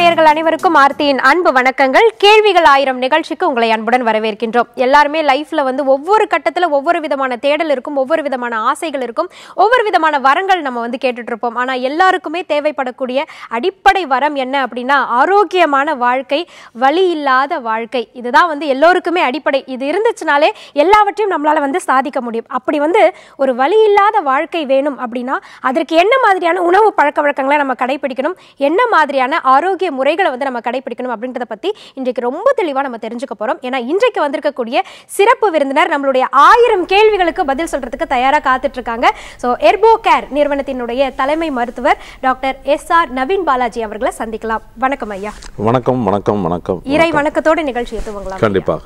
நேயர்கள் அனைவருக்கும் ஆர்த்தியின் அன்பு வணக்கங்கள். கேள்விகள் ஆயிரம் நிகழ்ச்சிக்கு உங்களை அன்புடன் வரவேற்கின்றோம். எல்லாருமே லைஃப்ல ஒவ்வொரு கட்டத்துல ஒவ்வொரு விதமான தேடல் இருக்கும், ஒவ்வொரு விதமான ஆசைகள் இருக்கும், ஒவ்வொரு விதமான வரங்கள் நம்ம கேட்டுட்டு இருப்போம். ஆனா எல்லாருக்குமே தேவைப்படக்கூடிய அடிப்படை வரம் என்ன அப்படின்னா ஆரோக்கியமான வாழ்க்கை, வலி இல்லாத வாழ்க்கை. இதுதான் எல்லோருக்குமே அடிப்படை. இது இருந்துச்சுனாலே எல்லாவற்றையும் நம்மளால சாதிக்க முடியும். அப்படி ஒரு வலி இல்லாத வாழ்க்கை வேணும் அப்படின்னா அதற்கு என்ன மாதிரியான உணவு பழக்க வழக்கங்களை நம்ம கடைபிடிக்கணும், என்ன மாதிரியான ஆரோக்கிய முறைகளை நம்ம கடைபிடிக்கணும் அப்படின்றத பத்தி இன்றைக்கு ரொம்ப தெளிவா நம்ம தெரிஞ்சுக்க போறோம். ஏன்னா இன்றைக்கு வந்திருக்கக்கூடிய சிறப்பு விருந்தினர் நம்மளுடைய 1000 கேள்விகளுக்கு பதில் சொல்றதுக்கு தயாரா காத்துட்டு இருக்காங்க. சோ எர்போ கேர் நிறுவனத்தினுடைய தலைமை மருத்துவர் டாக்டர் SR நவீன் பாலாஜி அவர்களை சந்திக்கலாம். வணக்கம் ஐயா. வணக்கம். வணக்கம். வணக்கம். இறை வணக்கத்தோட நிகழ்ச்சியை துவங்கலாம். கண்டிப்பாக.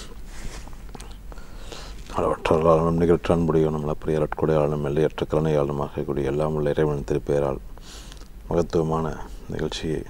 அளவற்றாலும் நிகழ்ச்சி அன்புடைய நம்மள பிரியற்கொடையாளும் எல்லையற்ற கருணையாளுமாக கூடிய எல்லாம் உள்ள இறைவன் திருப்பெயரால் மகத்துவமான நிகழ்ச்சியை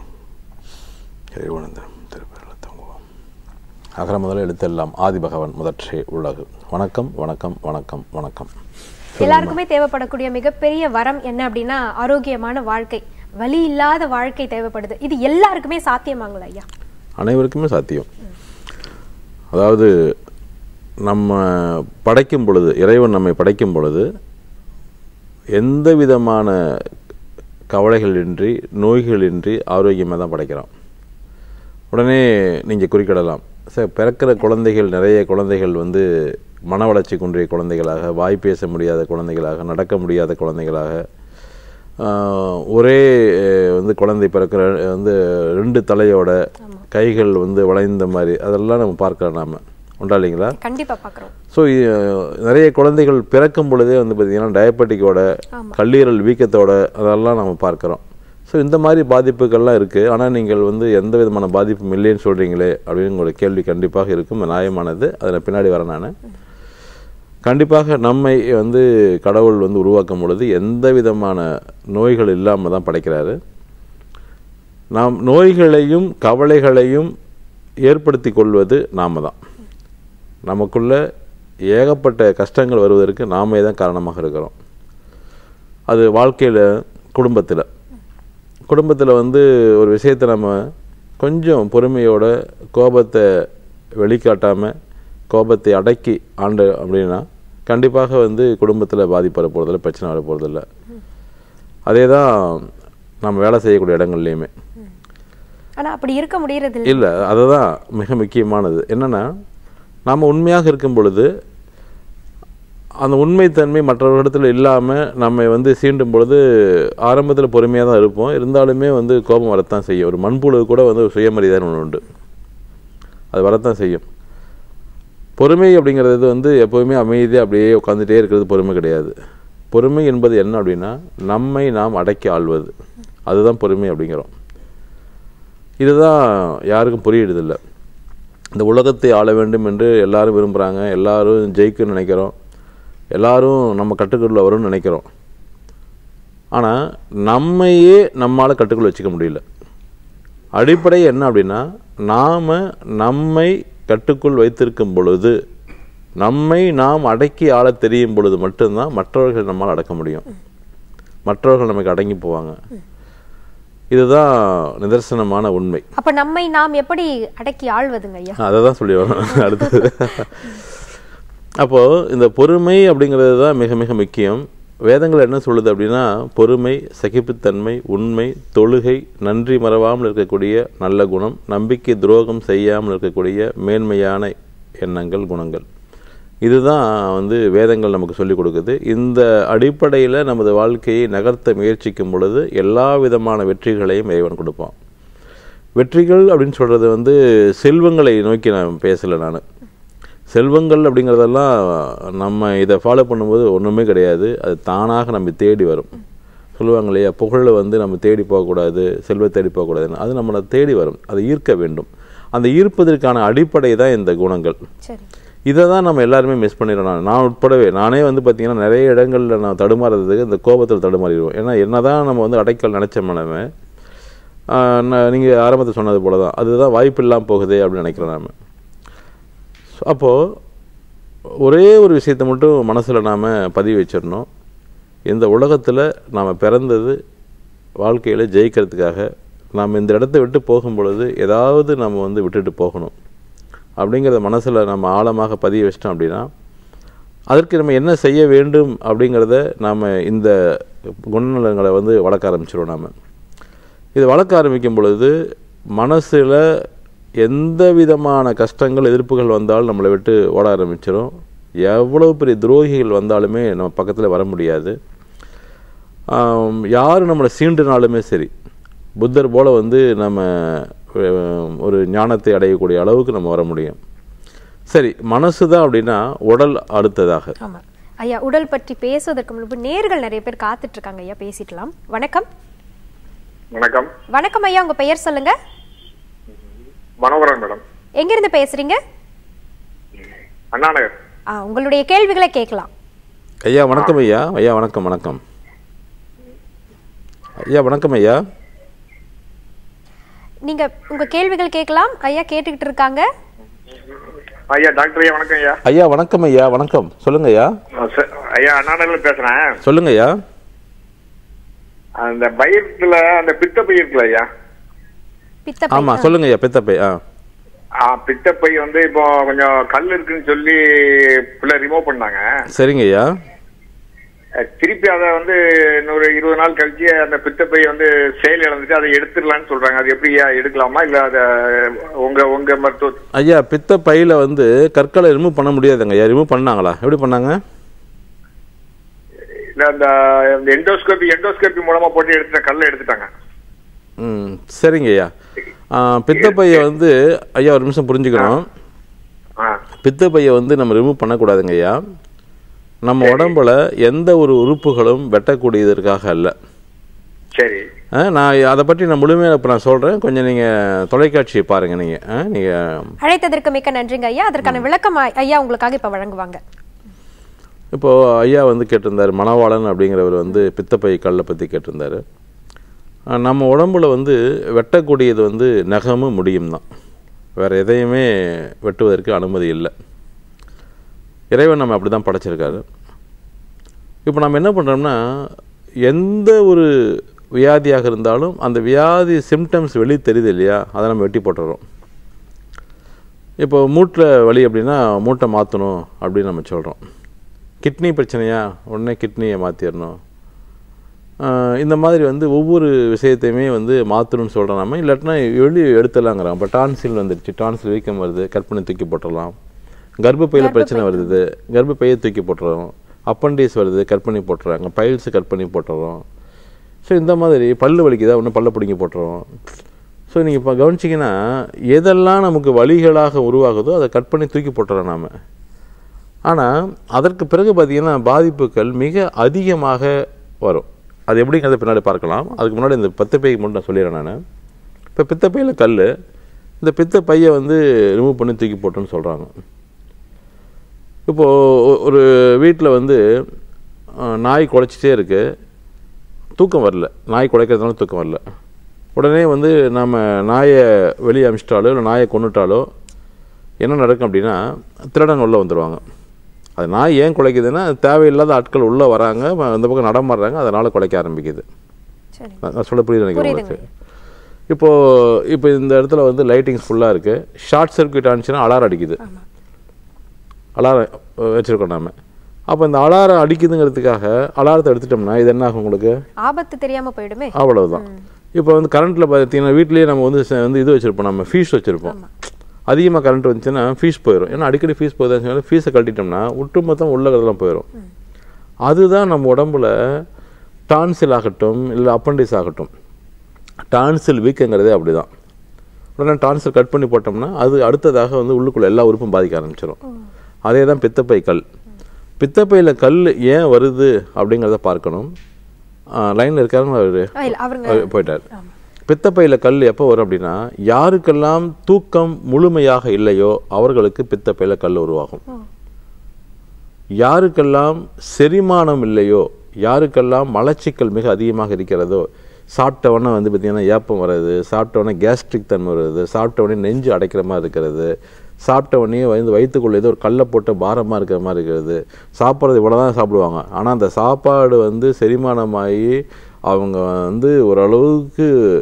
இறைவன் திருப்பெயரால் தங்குவோம். அகர முதல எழுத்தெல்லாம் ஆதி பகவன் முதற்றே உலகு. வணக்கம். வணக்கம். வணக்கம். வணக்கம். எல்லாருக்குமே தேவைப்படக்கூடிய மிகப்பெரிய வரம் என்ன அப்படின்னா ஆரோக்கியமான வாழ்க்கை, வலி இல்லாத வாழ்க்கை தேவைப்படுது. இது எல்லாருக்குமே சாத்தியமாங்களா ஐயா? அனைவருக்குமே சாத்தியம். அதாவது நம்ம படைக்கும் பொழுது, இறைவன் நம்மை படைக்கும் பொழுது எந்த விதமான கவலைகளின்றி நோய்களின்றி ஆரோக்கியமாக தான் படைக்கிறோம். உடனே நீங்கள் குறிக்கிடலாம், சார் பிறக்கிற குழந்தைகள், நிறைய குழந்தைகள் மன வளர்ச்சி குன்றிய குழந்தைகளாக, வாய் பேச முடியாத குழந்தைகளாக, நடக்க முடியாத குழந்தைகளாக, ஒரே குழந்தை பிறக்கிற 2 தலையோட, கைகள் வளைந்த மாதிரி, அதெல்லாம் நம்ம பார்க்கலாம். நாம் உண்டா இல்லைங்களா? கண்டிப்பாக பார்க்குறோம். ஸோ நிறைய குழந்தைகள் பிறக்கும் பொழுதே பார்த்திங்கன்னா டயபெட்டிக்கோட, கல்லீரல் வீக்கத்தோட, அதெல்லாம் நம்ம பார்க்குறோம். ஸோ இந்த மாதிரி பாதிப்புகள்லாம் இருக்குது. ஆனால் நீங்கள் எந்த விதமான பாதிப்பும் இல்லைன்னு சொல்கிறீங்களே அப்படின்னு உங்களோட கேள்வி கண்டிப்பாக இருக்கும். நியாயமானது. அதில் பின்னாடி வரேன் நான். கண்டிப்பாக நம்மை கடவுள் உருவாக்கும் பொழுது எந்த விதமான நோய்கள் இல்லாமல் தான் படைக்கிறாரு. நாம் நோய்களையும் கவலைகளையும் ஏற்படுத்தி கொள்வது நாம தான். நமக்குள்ள ஏகப்பட்ட கஷ்டங்கள் வருவதற்கு நாமே தான் காரணமாக இருக்கிறோம். அது வாழ்க்கையில், குடும்பத்தில் ஒரு விஷயத்தை நம்ம கொஞ்சம் பொறுமையோட, கோபத்தை வெளிக்காட்டாமல், கோபத்தை அடக்கி ஆண்டு அப்படின்னா கண்டிப்பாக குடும்பத்தில் பாதிப்பு வர போகிறதில்ல, பிரச்சனை வர போகிறதில்ல. அதே தான் நம்ம வேலை செய்யக்கூடிய இடங்கள்லையுமே. ஆனால் அப்படி இருக்க முடியறது இல்லை. அதுதான் மிக முக்கியமானது. என்னென்னா, நாம் உண்மையாக இருக்கும் பொழுது அந்த உண்மைத்தன்மை மற்றவர்களிடத்தில் இல்லாமல் நம்மை சீண்டும் பொழுது ஆரம்பத்தில் பொறுமையாக தான் இருப்போம். இருந்தாலுமே கோபம் வரத்தான் செய்யும். ஒரு மண்புழு கூட சுயமரியாதை ஒன்று உண்டு, அது வரத்தான் செய்யும். பொறுமை அப்படிங்கிறது எப்போவுமே அமைதியாக அப்படியே உட்காந்துட்டே இருக்கிறது பொறுமை கிடையாது. பொறுமை என்பது என்ன அப்படின்னா, நம்மை நாம் அடக்கி ஆள்வது, அதுதான் பொறுமை அப்படிங்கிறோம். இதுதான் யாருக்கும் புரியுறதில்லை. இந்த உலகத்தை ஆள வேண்டும் என்று எல்லாரும் விரும்புகிறாங்க, எல்லாரும் ஜெயிக்கணும்னு நினைக்கிறோம், எல்லாரும் நம்ம கட்டுக்குள்ள வரும்னு நினைக்கிறோம். ஆனால் நம்மையே நம்மளால் கட்டுக்குள்ள வச்சுக்க முடியல. அடிப்படை என்ன அப்படின்னா, நாம் நம்மை கட்டுக்குள் வைத்திருக்கும் பொழுது, நம்மை நாம் அடக்கி ஆள தெரியும் பொழுது மட்டும்தான் மற்றவர்கள் நம்மால் அடக்க முடியும். மற்றவர்கள் நமக்கு அடங்கி போவாங்க. இதுதான் நிதர்சனமான உண்மை. அப்ப நம்மை நாம் எப்படி அடக்கி ஆள்வதுங்க ஐயா? அதை தான் சொல்லி வரணும் அடுத்தது. அப்போது இந்த பொறுமை அப்படிங்கிறது தான் மிக மிக முக்கியம். வேதங்கள் என்ன சொல்லுது அப்படின்னா, பொறுமை, சகிப்புத்தன்மை, உண்மை, தொழுகை, நன்றி மறவாமல் இருக்கக்கூடிய நல்ல குணம், நம்பிக்கை துரோகம் செய்யாமல் இருக்கக்கூடிய மேன்மையான எண்ணங்கள், குணங்கள். இதுதான் வேதங்கள் நமக்கு சொல்லிக் கொடுக்குது. இந்த அடிப்படையில் நமது வாழ்க்கையை நகர்த்த முயற்சிக்கும் பொழுது எல்லா விதமான வெற்றிகளையும் இறைவன் கொடுப்பான். வெற்றிகள் அப்படின்னு சொல்கிறது செல்வங்களை நோக்கி நான் பேசலை. நான் செல்வங்கள் அப்படிங்கிறதெல்லாம் நம்ம இதை ஃபாலோ பண்ணும்போது ஒன்றுமே கிடையாது. அது தானாக நம்ம தேடி வரும். சொல்லுவாங்க இல்லையா, புகழை நம்ம தேடி போகக்கூடாது, செல்வத்தை தேடி போகக்கூடாதுன்னு. அது நம்மளை தேடி வரும், அதை ஈர்க்க வேண்டும். அந்த ஈர்ப்பதற்கான அடிப்படை தான் இந்த குணங்கள். இதை தான் நம்ம எல்லாருமே மிஸ் பண்ணிடுறோம். நான் உட்படவே, நானே பார்த்திங்கன்னா நிறைய இடங்களில் நான் தடுமாறுறதுக்கு இந்த கோபத்தில் தடுமாறிடுவோம். ஏன்னா என்ன தான் நம்ம அடைக்கல் நினச்ச மனமே, நீங்கள் ஆரம்பத்தில் சொன்னது போல தான், அதுதான் வாய்ப்பு இல்லாமல் போகுதே அப்படின்னு நினைக்கிறேன் நாம். அப்போது ஒரே ஒரு விஷயத்தை மட்டும் மனசில் நாம் பதிவு வச்சிடணும். இந்த உலகத்தில் நாம் பிறந்தது வாழ்க்கையில் ஜெயிக்கிறதுக்காக, நாம் இந்த இடத்த விட்டு போகும் பொழுது ஏதாவது நம்ம வந்து விட்டுட்டு போகணும் அப்படிங்கிறத மனசில் நம்ம ஆழமாக பதிய வச்சிட்டோம் அப்படின்னா அதற்கு நம்ம என்ன செய்ய வேண்டும் அப்படிங்கிறத நாம் இந்த குணநலங்களை வந்து வளர்க்க ஆரம்பிச்சிடுவோம். நாம் இதை வளர்க்க ஆரம்பிக்கும் பொழுது மனசில் எந்த விதமான கஷ்டங்கள் எதிர்ப்புகள் வந்தாலும் நம்மளை விட்டு ஓட ஆரம்பிச்சிடும். எவ்வளோ பெரிய துரோகிகள் வந்தாலுமே நம்ம பக்கத்தில் வர முடியாது. யார் நம்மளை சீண்டுனாலுமே சரி புத்தர் போல் வந்து நம்ம ஒரு ஞானத்தை அடையக்கூடிய அளவுக்கு நம்ம வர முடியும். சரி, மனசு தான் அப்படின்னா உடல் அடுத்ததாக. ஆமாம் ஐயா, உடல் பற்றி பேசுவதற்கு முன்பு நேர்கள் நிறைய பேர் காத்துட்டு இருக்காங்க ஐயா, பேசிடலாம். வணக்கம். வணக்கம். வணக்கம் ஐயா, உங்க பெயர் சொல்லுங்க. மனோகரன் மேடம். எங்கிருந்து பேசுறீங்க? அண்ணாநகர். உங்களுடைய கேள்விகளை கேட்கலாம். ஐயா வணக்கம். ஐயா ஐயா வணக்கம். வணக்கம் ஐயா. வணக்கம் ஐயா. நீங்க உங்க கேள்விகள் கேட்கலாம் ஐயா. கேட்டுக்கிட்டு இருக்காங்க ஐயா. டாக்டர் ஐயா வணக்கம் ஐயா. ஐயா வணக்கம். ஐயா வணக்கம். சொல்லுங்க ஐயா. ஐயா அண்ணாநகர்ல பேசுறேன். சொல்லுங்க ஐயா. அந்த பயிர்ல அந்த பித்தப்பை இருக்குல்ல ஐயா. பித்தப்பை. ஆமா சொல்லுங்க ஐயா. பித்தப்பை. பித்தப்பை வந்து இப்போ கொஞ்சம் கல் இருக்குன்னு சொல்லி பிள்ளை ரிமூவ் பண்ணாங்க. சரிங்க ஐயா. திருப்பி அதை வந்து இன்னொரு 20 நாள் கழிச்சு அந்த பித்தப்பை வந்து செயல் இழந்துட்டு அதை எடுத்துடலான்னு சொல்றாங்க. அது எப்படி எடுக்கலாமா இல்ல அதை உங்க மருத்துவ? ஐயா பித்தப்பையில வந்து கற்களை ரிமூவ் பண்ண முடியாதுங்க ஐயா. ரிமூவ் பண்ணாங்களா? எப்படி பண்ணாங்க? இல்ல அந்த எண்டோஸ்கோபி மூலமா போட்டு எடுத்துட்ட கல்லை எடுத்துட்டாங்க. சரிங்க ஐயா. பித்தப்பையை வந்து ஐயா ஒரு நிமிஷம் புரிஞ்சுக்கணும். பித்தப்பையை வந்து நம்ம ரிமூவ் பண்ணக்கூடாதுங்க ஐயா. நம்ம உடம்புல எந்த ஒரு உறுப்புகளும் வெட்டக்கூடியதற்காக அல்ல. சரி. நான் அதை பற்றி நான் முழுமையாக இப்போ நான் சொல்கிறேன். கொஞ்சம் நீங்கள் தொலைக்காட்சியை பாருங்கள். நீங்கள் அழைத்ததற்கு மிக்க நன்றிங்க ஐயா. அதற்கான விளக்கம் ஐயா உங்களுக்காக இப்போ வழங்குவாங்க. இப்போது ஐயா வந்து கேட்டிருந்தார், மணவாளன் அப்படிங்கிறவர் வந்து பித்தப்பை கல்லை பற்றி கேட்டிருந்தார். நம்ம உடம்புல வந்து வெட்டக்கூடியது வந்து நகமும் முடியும் தான். வேறு எதையுமே வெட்டுவதற்கு அனுமதி இல்லை. இறைவன் நம்ம அப்படி தான் படைச்சிருக்காரு. இப்போ நம்ம என்ன பண்ணுறோம்னா எந்த ஒரு வியாதியாக இருந்தாலும் அந்த வியாதி சிம்டம்ஸ் வெளியே தெரியுது இல்லையா, அதை நம்ம வெட்டி போட்டுறோம். இப்போ மூட்டில் வலி அப்படின்னா மூட்டை மாற்றணும் அப்படின்னு நம்ம சொல்கிறோம். கிட்னி பிரச்சனையா, உடனே கிட்னியை மாற்றிடணும். இந்த மாதிரி வந்து ஒவ்வொரு விஷயத்தையுமே வந்து மாற்றணும்னு சொல்கிறோம் நம்ம. இல்லாட்டினா வெளியே எடுத்துடலாங்கிறோம். இப்போ டான்சில் வந்துடுச்சு, டான்சில் வீக்கம் வருது, கட் பண்ணி தூக்கி போட்டுடலாம். கர்ப்பப்பையில் பிரச்சனை வருது, கர்ப்பப்பையை தூக்கி போட்டுறோம். அப்பண்டிஸ் வருது, கட் பண்ணி போட்டுறாங்க. பைல்ஸு கட் பண்ணி போட்டுறோம். ஸோ இந்த மாதிரி பல்லு வலிக்குதா, ஒன்று பல்ல பிடிங்கி போட்டுறோம். ஸோ நீங்கள் இப்போ கவனிச்சிங்கன்னா எதெல்லாம் நமக்கு வலிகளாக உருவாகுதோ அதை கட் பண்ணி தூக்கி போட்டுறோம் நாம். ஆனால் அதற்கு பிறகு பார்த்திங்கன்னா பாதிப்புகள் மிக அதிகமாக வரும். அது எப்படிங்கிறத பின்னாடி பார்க்கலாம். அதுக்கு முன்னாடி இந்த பித்தப்பைக்கு மட்டும் நான் சொல்லிடுறேன். நான் இப்போ பித்தப்பையில் கல், இந்த பித்தப்பையை வந்து ரிமூவ் பண்ணி தூக்கி போட்டோன்னு சொல்கிறாங்க. இப்போது ஒரு வீட்டில் வந்து நாய் குலைச்சிட்டே இருக்குது, தூக்கம் வரல. நாய் குலைக்கிறதுனால தூக்கம் வரல. உடனே வந்து நம்ம நாயை வெளியே அமிச்சிட்டாலோ இல்லை நாயை கொண்டுட்டாலோ என்ன நடக்கும் அப்படின்னா திருடன் உள்ளே வந்துடுவாங்க. அது நாய் ஏன் குலைக்குதுன்னா தேவையில்லாத ஆட்கள் உள்ளே வராங்க, அந்த பக்கம் நடமாடுறாங்க, அதனால் குலைக்க ஆரம்பிக்குது. நான் சொல்ல புரியுது நினைக்கிறேன். இப்போ இந்த இடத்துல வந்து லைட்டிங்ஸ் ஃபுல்லாக இருக்குது. ஷார்ட் சர்க்யூட் ஆனிச்சுன்னா அலாரம் அடிக்குது. அலாரம் வச்சுருக்கோம் நாம். அப்போ இந்த அலாரம் அடிக்குதுங்கிறதுக்காக அலாரத்தை எடுத்துட்டோம்னா இது என்ன ஆகும்? உங்களுக்கு ஆபத்து தெரியாமல் போயிடுமே, அவ்வளவுதான். இப்போ வந்து கரண்ட்டில் பார்த்தீங்கன்னா வீட்லேயே நம்ம வந்து இது வச்சுருப்போம், நம்ம ஃபீஸ் வச்சுருப்போம். அதிகமாக கரண்ட் வந்துச்சுன்னா ஃபீஸ் போயிடும். ஏன்னா அடிக்கடி ஃபீஸ் போகுதுன்னு ஃபீஸை கட்டிட்டோம்னா ஒட்டு மொத்தம் உள்ளதெல்லாம் போயிடும். அதுதான் நம்ம உடம்புல டான்சில் ஆகட்டும் இல்லை அப்பண்டிஸ் ஆகட்டும், டான்சில் வீக்கங்கிறதே அப்படி தான். உடனே டான்சில் கட் பண்ணி போட்டோம்னா அது அடுத்ததாக வந்து உள்ளுக்குள்ளே எல்லா உறுப்பும் பாதிக்க ஆரம்பிச்சிடும். அதே தான் பித்தப்பை கல். பித்தப்பையில் கல் ஏன் வருது அப்படிங்கிறத பார்க்கணும். லைனில் இருக்காருங்க, போயிட்டார். பித்தப்பையில் கல் எப்போ வரும் அப்படின்னா யாருக்கெல்லாம் தூக்கம் முழுமையாக இல்லையோ அவர்களுக்கு பித்தப்பையில் கல் உருவாகும். யாருக்கெல்லாம் செரிமானம் இல்லையோ, யாருக்கெல்லாம் மலச்சிக்கல் மிக அதிகமாக இருக்கிறதோ, சாப்பிட்டவொடனே வந்து பார்த்திங்கன்னா ஏப்பம் வர்றது, சாப்பிட்டவொடனே கேஸ்ட்ரிக் தன்மை வருது, சாப்பிட்டவொடனே நெஞ்சு அடைக்கிற மாதிரி இருக்கிறது, சாப்பிட்டவொடனே வந்து வயிற்றுக்குள்ளே ஏதோ ஒரு கல்லை போட்ட பாரமாக இருக்கிற மாதிரி இருக்கிறது. சாப்பிட்றது இவ்வளோ தான் சாப்பிடுவாங்க. ஆனால் அந்த சாப்பாடு வந்து செரிமானமாகி அவங்க வந்து ஓரளவுக்கு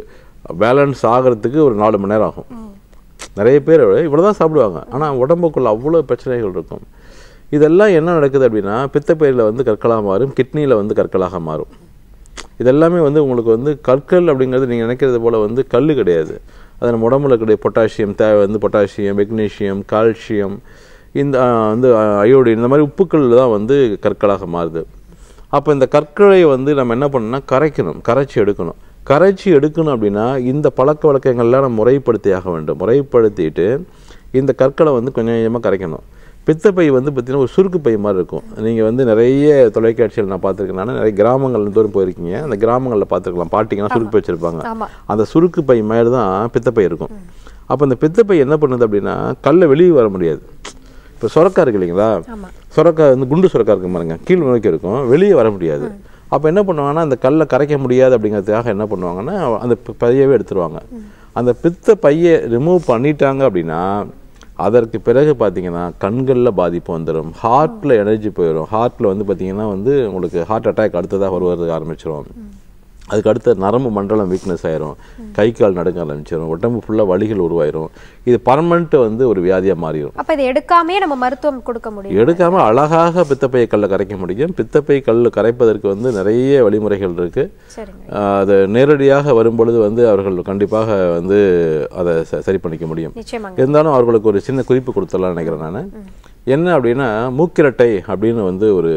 பேலன்ஸ் ஆகிறதுக்கு ஒரு 4 மணி நேரம் ஆகும். நிறைய பேர் இவ்வளோ தான் சாப்பிடுவாங்க, ஆனால் உடம்புக்குள்ள அவ்வளோ பிரச்சனைகள் இருக்கும். இதெல்லாம் என்ன நடக்குது அப்படின்னா பித்தப்பையில் வந்து கற்களாக மாறும், கிட்னியில் வந்து கற்களாக மாறும். இதெல்லாமே வந்து உங்களுக்கு வந்து கற்கள் அப்படிங்கிறது நீங்கள் நினைக்கிறது போல் வந்து கல் கிடையாது. அது நம்ம உடம்புல இருக்கக்கூடிய பொட்டாசியம் தேவை வந்து பொட்டாசியம், மெக்னீஷியம், கால்சியம், இந்த வந்து அயோடின், இந்த மாதிரி உப்புக்கள் தான் வந்து கற்களாக மாறுது. அப்போ இந்த கற்களை வந்து நம்ம என்ன பண்ணணும்னா கரைச்சி எடுக்கணும் அப்படின்னா இந்த பழக்க வழக்கங்கள்லாம் நம்ம முறைப்படுத்தியாக வேண்டும். முறைப்படுத்திட்டு இந்த கற்களை வந்து கொஞ்சம் கொஞ்சமாக கரைக்கணும். பித்தப்பை வந்து பார்த்திங்கன்னா ஒரு சுருக்கு பை மாதிரி இருக்கும். நீங்கள் வந்து நிறைய தொலைக்காட்சிகள் நான் பார்த்துருக்கேன். நிறைய கிராமங்கள் தோறும் போயிருக்கீங்க. அந்த கிராமங்களில் பார்த்துருக்கலாம், பாட்டிங்கன்னா சுருக்கு பை வச்சுருப்பாங்க. அந்த சுருக்கு பை மாதிரி தான் பித்தப்பை இருக்கும். அப்போ அந்த பித்தப்பை என்ன பண்ணுது அப்படின்னா கல்லை வெளியே வர முடியாது. இப்போ சுரக்காய் இருக்கு இல்லைங்களா, சுரக்காய் வந்து குண்டு சுரக்காய் இருக்கும் பாருங்க, கீழ் நோக்கி இருக்கும், வெளியே வர முடியாது. அப்போ என்ன பண்ணுவாங்கன்னா அந்த கல்லை கரைக்க முடியாது அப்படிங்கிறதுக்காக என்ன பண்ணுவாங்கன்னா அந்த பையவே எடுத்துருவாங்க. அந்த பித்த பையை ரிமூவ் பண்ணிட்டாங்க அப்படின்னா அதற்கு பிறகு பார்த்தீங்கன்னா கண்களில் பாதிப்பு வந்துடும், ஹார்ட்டில் எனர்ஜி போயிடும். ஹார்ட்டில் வந்து பார்த்தீங்கன்னா வந்து உங்களுக்கு ஹார்ட் அட்டாக் அடுத்ததாக வருவதற்கு ஆரம்பிச்சிடும். அதுக்கு அடுத்த நரம்பு மண்டலம் வீக்னஸ் ஆயிரும், கை கால் நடுங்க ஆரம்பிச்சிடும், உடம்பு ஃபுல்லாக வலிகள் உருவாயிரும். இது பர்மனெண்ட் வந்து ஒரு வியாதியாக மாறிடும். அப்போ இதை எடுக்காமே நம்ம மருத்துவம் கொடுக்க முடியும். எடுக்காமல் அழகாக பித்தப்பை கல்லை கரைக்க முடியும். பித்தப்பை கல் கரைப்பதற்கு வந்து நிறைய வழிமுறைகள் இருக்குது. அது நேரடியாக வரும்பொழுது வந்து அவர்கள் கண்டிப்பாக வந்து அதை சரி பண்ணிக்க முடியும். இருந்தாலும் அவர்களுக்கு ஒரு சின்ன குறிப்பு கொடுத்துடலாம்னு நினைக்கிறேன் நான். என்ன அப்படின்னா மூக்கிரட்டை அப்படின்னு வந்து ஒரு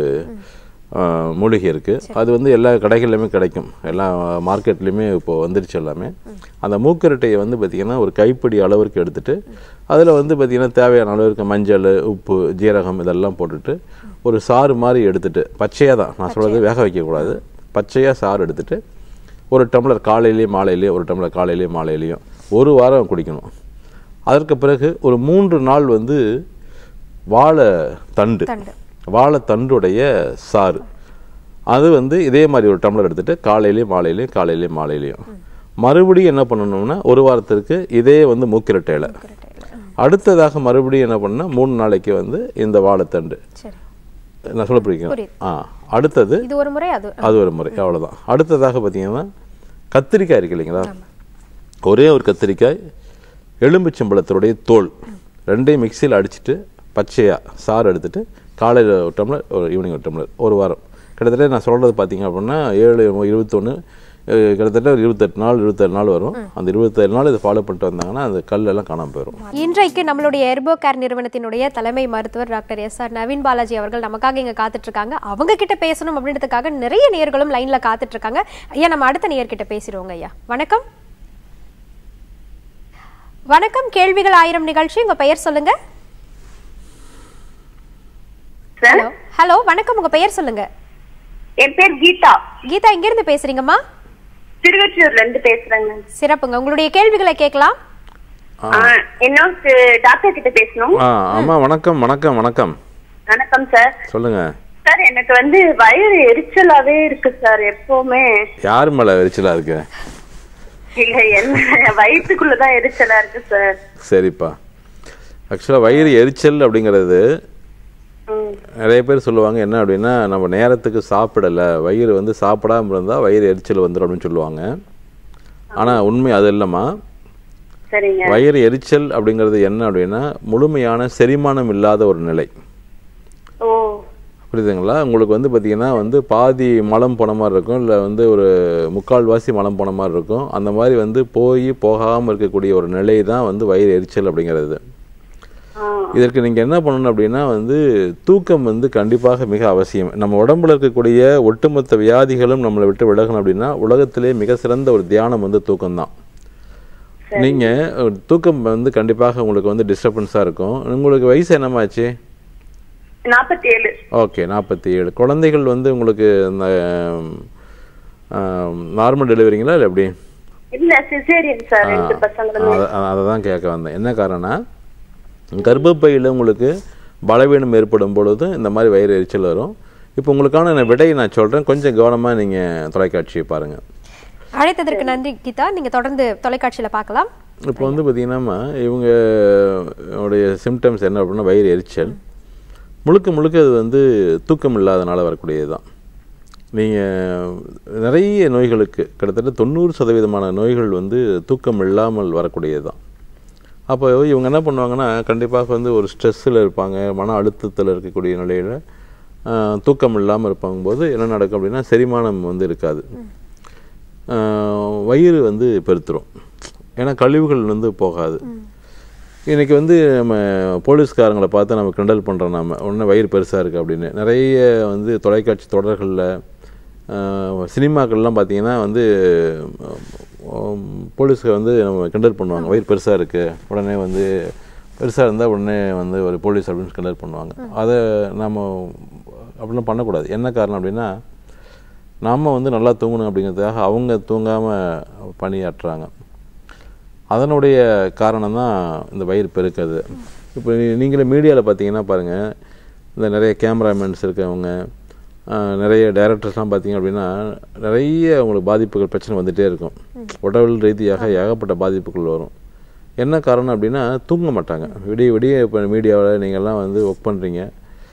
மூலிகை இருக்குது. அது வந்து எல்லா கடைகள்லையுமே கிடைக்கும், எல்லா மார்க்கெட்லேயுமே இப்போ வந்துருச்சு எல்லாமே. அந்த மூக்கிரட்டையை வந்து பார்த்திங்கன்னா ஒரு கைப்பிடி அளவிற்கு எடுத்துகிட்டு அதில் வந்து பார்த்திங்கன்னா தேவையான அளவிற்கு மஞ்சள், உப்பு, ஜீரகம் இதெல்லாம் போட்டுட்டு ஒரு சாறு மாதிரி எடுத்துகிட்டு பச்சையாக தான் நான் சொல்கிறது, வேக வைக்கக்கூடாது, பச்சையாக சாறு எடுத்துகிட்டு ஒரு டம்ளர் காலையிலேயும் மாலையிலேயும், ஒரு டம்ளர் காலையிலேயும் மாலையிலையும் 1 வாரம் குடிக்கணும். அதற்கு பிறகு ஒரு 3 நாள் வந்து வாழைத்தண்டுடைய சாறு அது வந்து இதே மாதிரி ஒரு டம்ளர் எடுத்துகிட்டு காலையிலேயும் மாலையிலையும் மறுபடியும் என்ன பண்ணணும்னா 1 வாரத்திற்கு இதே வந்து மூக்கிரட்டையில், அடுத்ததாக மறுபடியும் என்ன பண்ணணும்னா 3 நாளைக்கு வந்து இந்த வாழைத்தண்டு. நான் சொல்ல பிடிக்கும். அடுத்தது அது ஒரு முறை, அவ்வளோதான். அடுத்ததாக பார்த்தீங்கன்னா கத்திரிக்காய் இருக்கு இல்லைங்களா, ஒரே ஒரு கத்திரிக்காய், எலும்புச்சம்பழத்தினுடைய தோல் 2ஐயும் மிக்சியில் அடிச்சுட்டு பச்சையாக சாறு எடுத்துகிட்டு காலையில் ஒரு டம்ளர், ஒரு ஈவினிங் ஒரு டம்ளர், 1 வாரம். கிட்டத்தட்ட நான் சொல்கிறது பார்த்தீங்க அப்படின்னா 7, 21 கிட்டத்தட்ட ஒரு 27 நாள் வரும். அந்த 27 நாள் இதை ஃபாலோ பண்ணிட்டு வந்தாங்கன்னா அந்த கல்லெல்லாம் காணாமல் போயிடும். இன்றைக்கு நம்மளுடைய எர்போ கேர் நிறுவனத்தினுடைய தலைமை மருத்துவர் டாக்டர் எஸ்.ஆர். நவீன் பாலாஜி அவர்கள் நமக்காக இங்கே காத்துட்டு இருக்காங்க. அவங்க கிட்ட பேசணும் அப்படின்றதுக்காக நிறைய நேயர்களும் லைன்ல காத்துட்டு இருக்காங்க. ஐயா, நம்ம அடுத்த நேயர்கிட்ட பேசிடுவோங்க. ஐயா வணக்கம். வணக்கம், கேள்விகள் 1000 நிகழ்ச்சி, உங்க பெயர் சொல்லுங்க. ஹலோ வணக்கம், உங்க பெயர் சொல்லுங்க. என் பேர் கீதா. கீதா, எங்க இருந்து பேசுறீங்கம்மா? திருவொற்றியூர்ல இருந்து பேசுறேங்க. சிறப்புங்க, உங்களுடைய கேள்விகளை கேட்கலாம். இன்னொரு டாக்டர் கிட்ட பேசணும். ஆமா, வணக்கம் வணக்கம் வணக்கம். வணக்கம் சார். சொல்லுங்க சார். எனக்கு வந்து வயிறு எரிச்சலாவே இருக்கு சார் எப்பவுமே. யார் மேல எரிச்சலா இருக்கு? இல்ல, என்ன வயிற்றுக்குள்ளதான் எரிச்சலா இருக்கு சார். சரிப்பா. ஆக்சுவலா வயிறு எரிச்சல் அப்படிங்கிறது நிறைய பேர் சொல்லுவாங்க என்ன அப்படின்னா நம்ம நேரத்துக்கு சாப்பிடலை, வயிறு வந்து சாப்பிடாம இருந்தால் வயிறு எரிச்சல் வந்துடும் அப்படின்னு சொல்லுவாங்க. ஆனால் உண்மை அது இல்லைம்மா. வயிறு எரிச்சல் அப்படிங்கிறது என்ன அப்படின்னா முழுமையான செரிமானம் இல்லாத ஒரு நிலை. புரியுதுங்களா? உங்களுக்கு வந்து பார்த்தீங்கன்னா வந்து பாதி மலம் போன மாதிரி இருக்கும், இல்லை வந்து ஒரு 3/4 மலம் போன மாதிரி இருக்கும். அந்த மாதிரி வந்து போகாமல் இருக்கக்கூடிய ஒரு நிலை தான் வந்து வயிறு எரிச்சல் அப்படிங்கிறது. இதற்கு நீங்கள் என்ன பண்ணணும் அப்படின்னா வந்து தூக்கம் வந்து கண்டிப்பாக மிக அவசியம். நம்ம உடம்புல இருக்கக்கூடிய ஒட்டுமொத்த வியாதிகளும் நம்மளை விட்டு விலகணும் அப்படின்னா உலகத்திலே மிக சிறந்த ஒரு தியானம் வந்து தூக்கம்தான். நீங்கள் தூக்கம் வந்து கண்டிப்பாக உங்களுக்கு வந்து டிஸ்டர்பன்ஸாக இருக்கும். உங்களுக்கு வயசு என்னமாச்சு? 47. ஓகே, 47. குழந்தைகள் வந்து உங்களுக்கு இந்த நார்மல் டெலிவரிங்களா இல்லை எப்படி? அதை தான் கேட்க வந்தேன். என்ன காரணம், கர்ப்பப்பையில் உங்களுக்கு பலவீனம் ஏற்படும் பொழுது இந்த மாதிரி வயிறு எரிச்சல் வரும். இப்போ உங்களுக்கான விடையை நான் சொல்கிறேன், கொஞ்சம் கவனமாக நீங்கள் தொலைக்காட்சியை பாருங்கள். அழைத்ததற்கு நன்றி கீதா. நீங்கள் தொடர்ந்து தொலைக்காட்சியில் பார்க்கலாம். இப்போ வந்து பார்த்தீங்கன்னா இவங்களுடைய சிம்டம்ஸ் என்ன அப்படின்னா வயிறு எரிச்சல், முழுக்க அது வந்து தூக்கம் இல்லாதனால வரக்கூடியது தான். நீங்கள் நிறைய நோய்களுக்கு கிட்டத்தட்ட 90% நோய்கள் வந்து தூக்கம் இல்லாமல் வரக்கூடியது தான். அப்போ இவங்க என்ன பண்ணுவாங்கன்னா, கண்டிப்பாக வந்து ஒரு ஸ்ட்ரெஸ்ஸில் இருப்பாங்க, மன அழுத்தத்தில் இருக்கக்கூடிய நிலையில் தூக்கம் இல்லாமல் இருப்பாங்கும்போது என்ன நடக்கும் அப்படின்னா, செரிமானம் வந்து இருக்காது, வயிறு வந்து பெருத்துரும், ஏன்னா கழிவுகள் வந்து போகாது. இன்றைக்கி வந்து நம்ம போலீஸ்காரங்களை பார்த்து நம்ம கிண்டல் பண்ணுறோம், நம்ம ஒன்று வயிறு பெருசாக இருக்குது அப்படின்னு. நிறைய வந்து தொலைக்காட்சி தொடர்களில் சினிமாக்கள்லாம் பார்த்திங்கன்னா வந்து போலீஸ்க்கு வந்து நம்ம கிண்டல் பண்ணுவாங்க, வயிறு பெருசாக இருக்குது, உடனே வந்து பெருசாக இருந்தால் உடனே வந்து ஒரு போலீஸ் அப்படின்னு கிண்டல் பண்ணுவாங்க. அதை நம்ம அப்படிலாம் பண்ணக்கூடாது. என்ன காரணம் அப்படின்னா, நம்ம வந்து நல்லா தூங்கணும் அப்படிங்கிறதுக்காக அவங்க தூங்காமல் பணியாற்றுறாங்க. அதனுடைய காரணம் தான் இந்த வயிறு பெருக்கிறது. இப்போ நீங்களே மீடியாவில் பார்த்தீங்கன்னா பாருங்கள், இந்த நிறைய கேமராமேன்ஸ் இருக்கவங்க, நிறைய டைரக்டர்ஸ்லாம் பார்த்தீங்க அப்படின்னா நிறைய அவங்களுக்கு பாதிப்புகள் பிரச்சனை வந்துகிட்டே இருக்கும். உடல் ரீதியாக ஏகப்பட்ட பாதிப்புகள் வரும். என்ன காரணம் அப்படின்னா, தூங்க மாட்டாங்க. விடிய விடிய இப்போ மீடியாவில் நீங்கள்லாம் வந்து ஒர்க் பண்ணுறீங்க,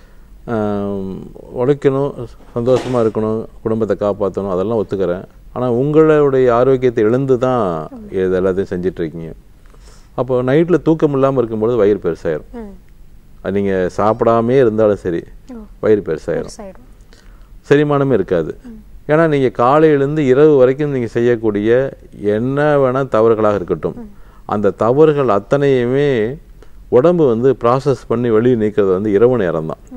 உழைக்கணும், சந்தோஷமாக இருக்கணும், குடும்பத்தை காப்பாற்றணும், அதெல்லாம் ஒத்துக்கிறேன். ஆனால் உங்களுடைய ஆரோக்கியத்தை இழந்து தான் இது எல்லாத்தையும் செஞ்சிட்ருக்கீங்க. அப்போ நைட்டில் தூக்கம் இல்லாமல் இருக்கும்போது வயிறு பெருசாயிரும். அது நீங்கள் சாப்பிடாமே இருந்தாலும் சரி, வயிறு பெருசாயிரும், செரிமானமே இருக்காது. ஏன்னா நீங்கள் காலையிலேருந்து இரவு வரைக்கும் நீங்கள் செய்யக்கூடிய என்ன வேணால் தவறுகளாக இருக்கட்டும், அந்த தவறுகள் அத்தனையுமே உடம்பு வந்து ப்ராசஸ் பண்ணி வெளியே நீக்கிறது வந்து இரவு நேரம் தான்.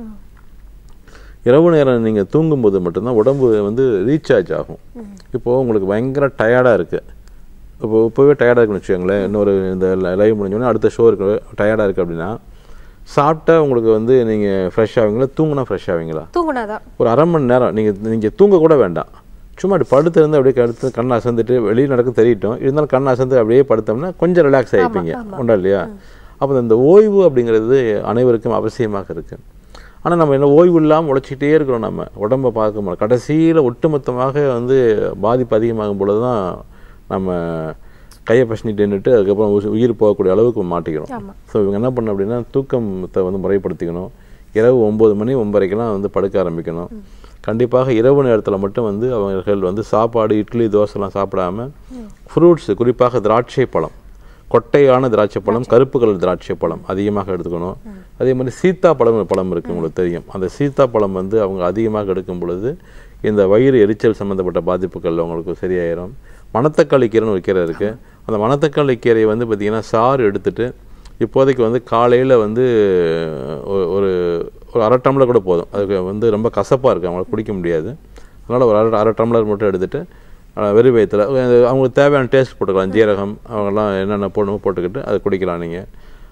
இரவு நேரம் நீங்கள் தூங்கும்போது மட்டும்தான் உடம்பு வந்து ரீசார்ஜ் ஆகும். இப்போது உங்களுக்கு பயங்கர டயர்டாக இருக்குது, இப்போவே டயர்டாக இருக்குன்னு வச்சுக்கோங்களேன், இன்னொரு இந்த லைவ் முடிஞ்சோடனே அடுத்த ஷோ இருக்கு, டயர்டாக இருக்குது அப்படின்னா சாப்பிட்டா உங்களுக்கு வந்து நீங்கள் ஃப்ரெஷ் ஆவீங்களா, தூங்கினா ஃப்ரெஷ் ஆவீங்களா? தூங்கினாதான் ஒரு அரை மணி நேரம் நீங்கள் தூங்க கூட வேண்டாம், சும்மா அப்படி படுத்துருந்து அப்படியே கடுத்து கண்ணை அசந்துட்டு வெளியே நடக்க தெரியட்டும், இருந்தாலும் கண்ணை அசந்து அப்படியே படுத்தோம்னா கொஞ்சம் ரிலாக்ஸ் ஆகிப்பீங்க, உண்டா இல்லையா? அப்போ இந்த ஓய்வு அப்படிங்கிறது அனைவருக்கும் அவசியமாக இருக்குது. ஆனால் நம்ம என்ன ஓய்வு இல்லாமல் உழைச்சிக்கிட்டே இருக்கிறோம், நம்ம உடம்பை பார்க்க முடியல. கடைசியில் ஒட்டுமொத்தமாக வந்து பாதிப்பு அதிகமாகும் பொழுது தான் நம்ம கையை பசனிட்டு நின்றுட்டு அதுக்கப்புறம் உயிர் போகக்கூடிய அளவுக்கு மாட்டிக்கிறோம். ஸோ இவங்க என்ன பண்ணணும் அப்படின்னா, தூக்கத்தை வந்து முறைப்படுத்திக்கணும். இரவு 9 மணி 9:30க்கெல்லாம் வந்து படுக்க ஆரம்பிக்கணும். கண்டிப்பாக இரவு நேரத்தில் மட்டும் வந்து அவர்கள் வந்து சாப்பாடு, இட்லி, தோசைலாம் சாப்பிடாம ஃப்ரூட்ஸ், குறிப்பாக திராட்சை பழம், கொட்டையான திராட்சை பழம், கருப்பு கலர் திராட்சை பழம் அதிகமாக எடுத்துக்கணும். அதே மாதிரி சீத்தா பழம் பழம் இருக்குது, உங்களுக்கு தெரியும். அந்த சீத்தா பழம் வந்து அவங்க அதிகமாக எடுக்கும் பொழுது இந்த வயிறு எரிச்சல் சம்மந்தப்பட்ட பாதிப்புகள் அவங்களுக்கு சரியாயிரும். மணத்தக்காளி கீரைன்னு ஒரு கீரை இருக்குது, அந்த மணத்தக்காளி கீரையை வந்து பார்த்திங்கன்னா சாறு எடுத்துட்டு இப்போதைக்கு வந்து காலையில் வந்து ஒரு அரை டம்ளர் கூட போதும். அதுக்கு வந்து ரொம்ப கசப்பாக இருக்குது, அவங்களுக்கு குடிக்க முடியாது. அதனால் ஒரு அரை டம்ளர் மட்டும் எடுத்துகிட்டு வெறும் வயிற்றில் அவங்களுக்கு தேவையான டேஸ்ட் போட்டுக்கலாம், ஜீரகம் அவங்கெல்லாம் என்னென்ன போடணுமோ போட்டுக்கிட்டு அதை குடிக்கலாம். நீங்கள்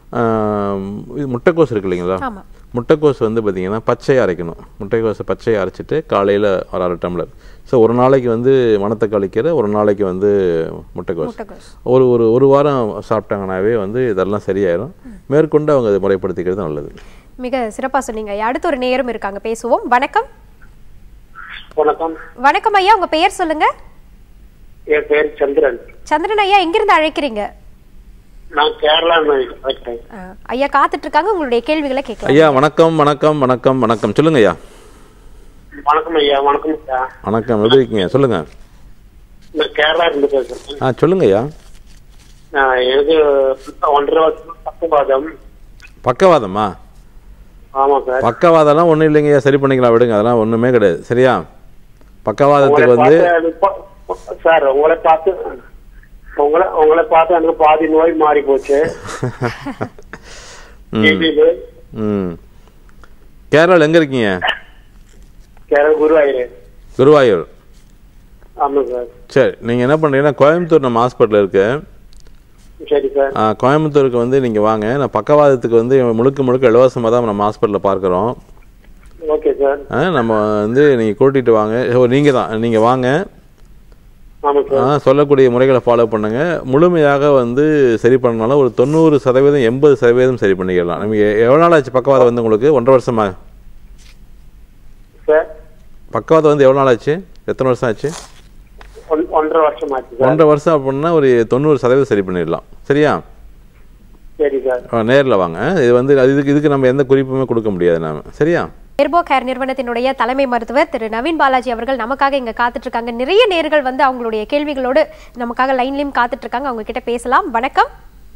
இது முட்டைக்கோஸ் இருக்குது இல்லைங்களா, முட்டைக்கோஸ் வந்து பார்த்திங்கன்னா பச்சையாக அரைக்கணும். முட்டைக்கோஸை பச்சையாக அரைச்சிட்டு காலையில் ஒரு அரை டம்ளர். ஸோ ஒரு நாளைக்கு வந்து மணத்தக்காளி கீரை, ஒரு நாளைக்கு வந்து முட்டைக்கோஸ், ஒரு வாரம் சாப்பிட்டாங்கன்னாவே வந்து இதெல்லாம் சரியாயிடும். மேற்கொண்டு அவங்க அதை முறைப்படுத்திக்கிறது நல்லது. மிக சிறப்பாக சொன்னீங்க. அடுத்த ஒரு நேரம் இருக்காங்க, பேசுவோம். வணக்கம். வணக்கம். வணக்கம் ஐயா, உங்க பெயர் சொல்லுங்க. என் பெயர் சந்திரன். சந்திரன் ஐயா, எங்கிருந்து அழைக்கிறீங்க? நான் கேரளா. ஐயா காத்துட்டு இருக்காங்க, உங்களுடைய கேள்விகளை கேட்கலாம். ஐயா வணக்கம். வணக்கம் வணக்கம் வணக்கம் சொல்லுங்க ஐயா. வணக்கம் ஐயா. வணக்கம் ஐயா. வணக்கம், எப்படி இருக்கீங்க? சொல்லுங்க. நான் கேரளா இருந்து பேசுறேன். சொல்லுங்க ஐயா. எனக்கு 1.5 வருஷம் பக்கவாதம். பக்கவாதமா? ஆமா சார். பக்கவாதம்லாம் ஒன்றும் இல்லைங்க ஐயா, சரி பண்ணிக்கலாம், விடுங்க, அதெல்லாம் ஒன்றுமே கிடையாது. சரியா? பக்கவாதத்துக்கு வந்து சார் உங்களை பார்த்து எனக்கு பாதி நோய் மாறி போச்சு. கேரளாவில் எங்க இருக்கீங்க? கேரளா குருவாயூர். குருவாயூர். ஆமா சார். சரி, நீங்க என்ன பண்றீங்கன்னா கோயம்புத்தூர் நம்ம ஹாஸ்பிட்டல் இருக்கு. சரி சார். கோயம்புத்தூருக்கு வந்து நீங்க வாங்க. நான் பக்கவாதத்துக்கு வந்து முழுக்க இலவசமாக தான் நம்ம ஹாஸ்பிட்டலில் பார்க்குறோம். Okay sir. நம்ம வந்து நீங்க கூட்டிட்டு வாங்க. நீங்க வாங்க, சொல்லக்கூடிய முறைகளை ஃபாலோ பண்ணுங்க. முழுமையாக வந்து சரி பண்ணனால ஒரு 90% 80% சரி பண்ணிக்கலாம். நமக்கு எவ்வளோ நாள் ஆச்சு பக்கவாதம் வந்து உங்களுக்கு? 1.5 வருஷமா? பக்கவாதம் வந்து எவ்வளோ நாள் ஆச்சு? எத்தனை வருஷம் ஆச்சு? 1.5 வருஷம் ஆச்சு. 1.5 வருஷம் அப்படின்னா ஒரு 90% சரி பண்ணிடலாம். சரியா? சரி சார். நேரில் வாங்க. இது வந்து இதுக்கு நம்ம எந்த குறிப்புமே கொடுக்க முடியாது நாம. சரியா? எர்போ கேர் நிறுவனத்தினுடைய தலைமை மருத்துவர் திரு நவீன் பாலாஜி அவர்கள் நமக்காக இங்க காத்துட்டு இருக்காங்க. நிறைய நேயர்கள் வந்து அவங்களுடைய கேள்விகளோடு நமக்காக லைன்லயும் காத்துட்டு இருக்காங்க. அவங்க கிட்ட பேசலாம். வணக்கம்.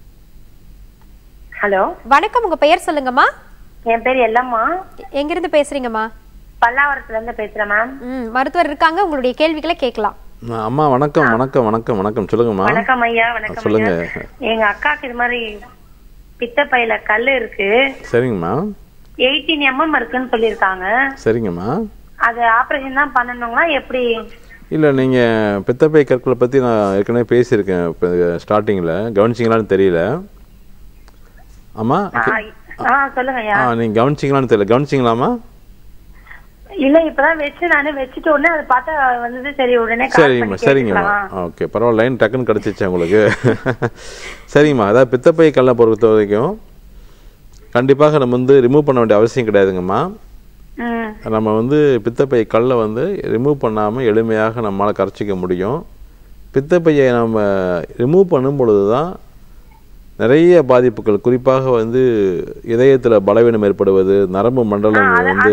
ஹலோ வணக்கம், உங்க பெயர் சொல்லுங்கம்மா. என் பேர் எல்லம்மா. எங்க இருந்து பேசுறீங்கம்மா? பல்லாவரத்துல இருந்து பேசுறேன் மேம். மருத்துவர் இருக்காங்க, உங்களுடைய கேள்விகளை கேட்கலாம். அம்மா வணக்கம் வணக்கம் வணக்கம் வணக்கம் சொல்லுங்கம்மா. வணக்கம் ஐயா. வணக்கம் சொல்லுங்க. எங்க அக்காக்கு இது மாதிரி பித்தப்பையில கல்லு இருக்கு. சரிங்கம்மா. 18 mm இருக்குன்னு சொல்லிருக்காங்க. சரிங்கம்மா. அது ஆபரேஷன் தான் பண்ணணுங்களா எப்படி? இல்லை, நீங்கள் பித்தப்பை கற்களை பற்றி நான் ஏற்கனவே பேசியிருக்கேன். இப்போ ஸ்டார்டிங்கில் கவனிச்சிங்களான்னு தெரியல. ஆமாம், சொல்லுங்க ஐயா. நீங்கள் கவனிச்சிங்களான்னு தெரியல. கவனிச்சிங்களாமா? இல்ல, இப்பதான் வச்சுட்டு உடனே அதை பார்த்தா வந்தது. சரி, உடனே சரிங்கம்மா. ஓகே, பரவாயில்ல. லைன் டக்குன்னு கிடச்சிச்சு உங்களுக்கு. சரிங்கம்மா. அதாவது பித்தப்பை கல்லை பொறுத்த வரைக்கும் கண்டிப்பாக நம்ம வந்து ரிமூவ் பண்ண வேண்டிய அவசியம் கிடையாதுங்கம்மா. நம்ம வந்து பித்தப்பை கல்லை வந்து ரிமூவ் பண்ணாமல் எளிமையாக நம்மளால் கரைச்சிக்க முடியும். பித்தப்பையை நம்ம ரிமூவ் பண்ணும் பொழுது தான் நிறைய பாதிப்புகள், குறிப்பாக வந்து இதயத்தில் பலவீனம் ஏற்படுவது, நரம்பு மண்டலம் வந்து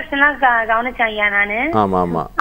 ஆமாம் ஆமாம்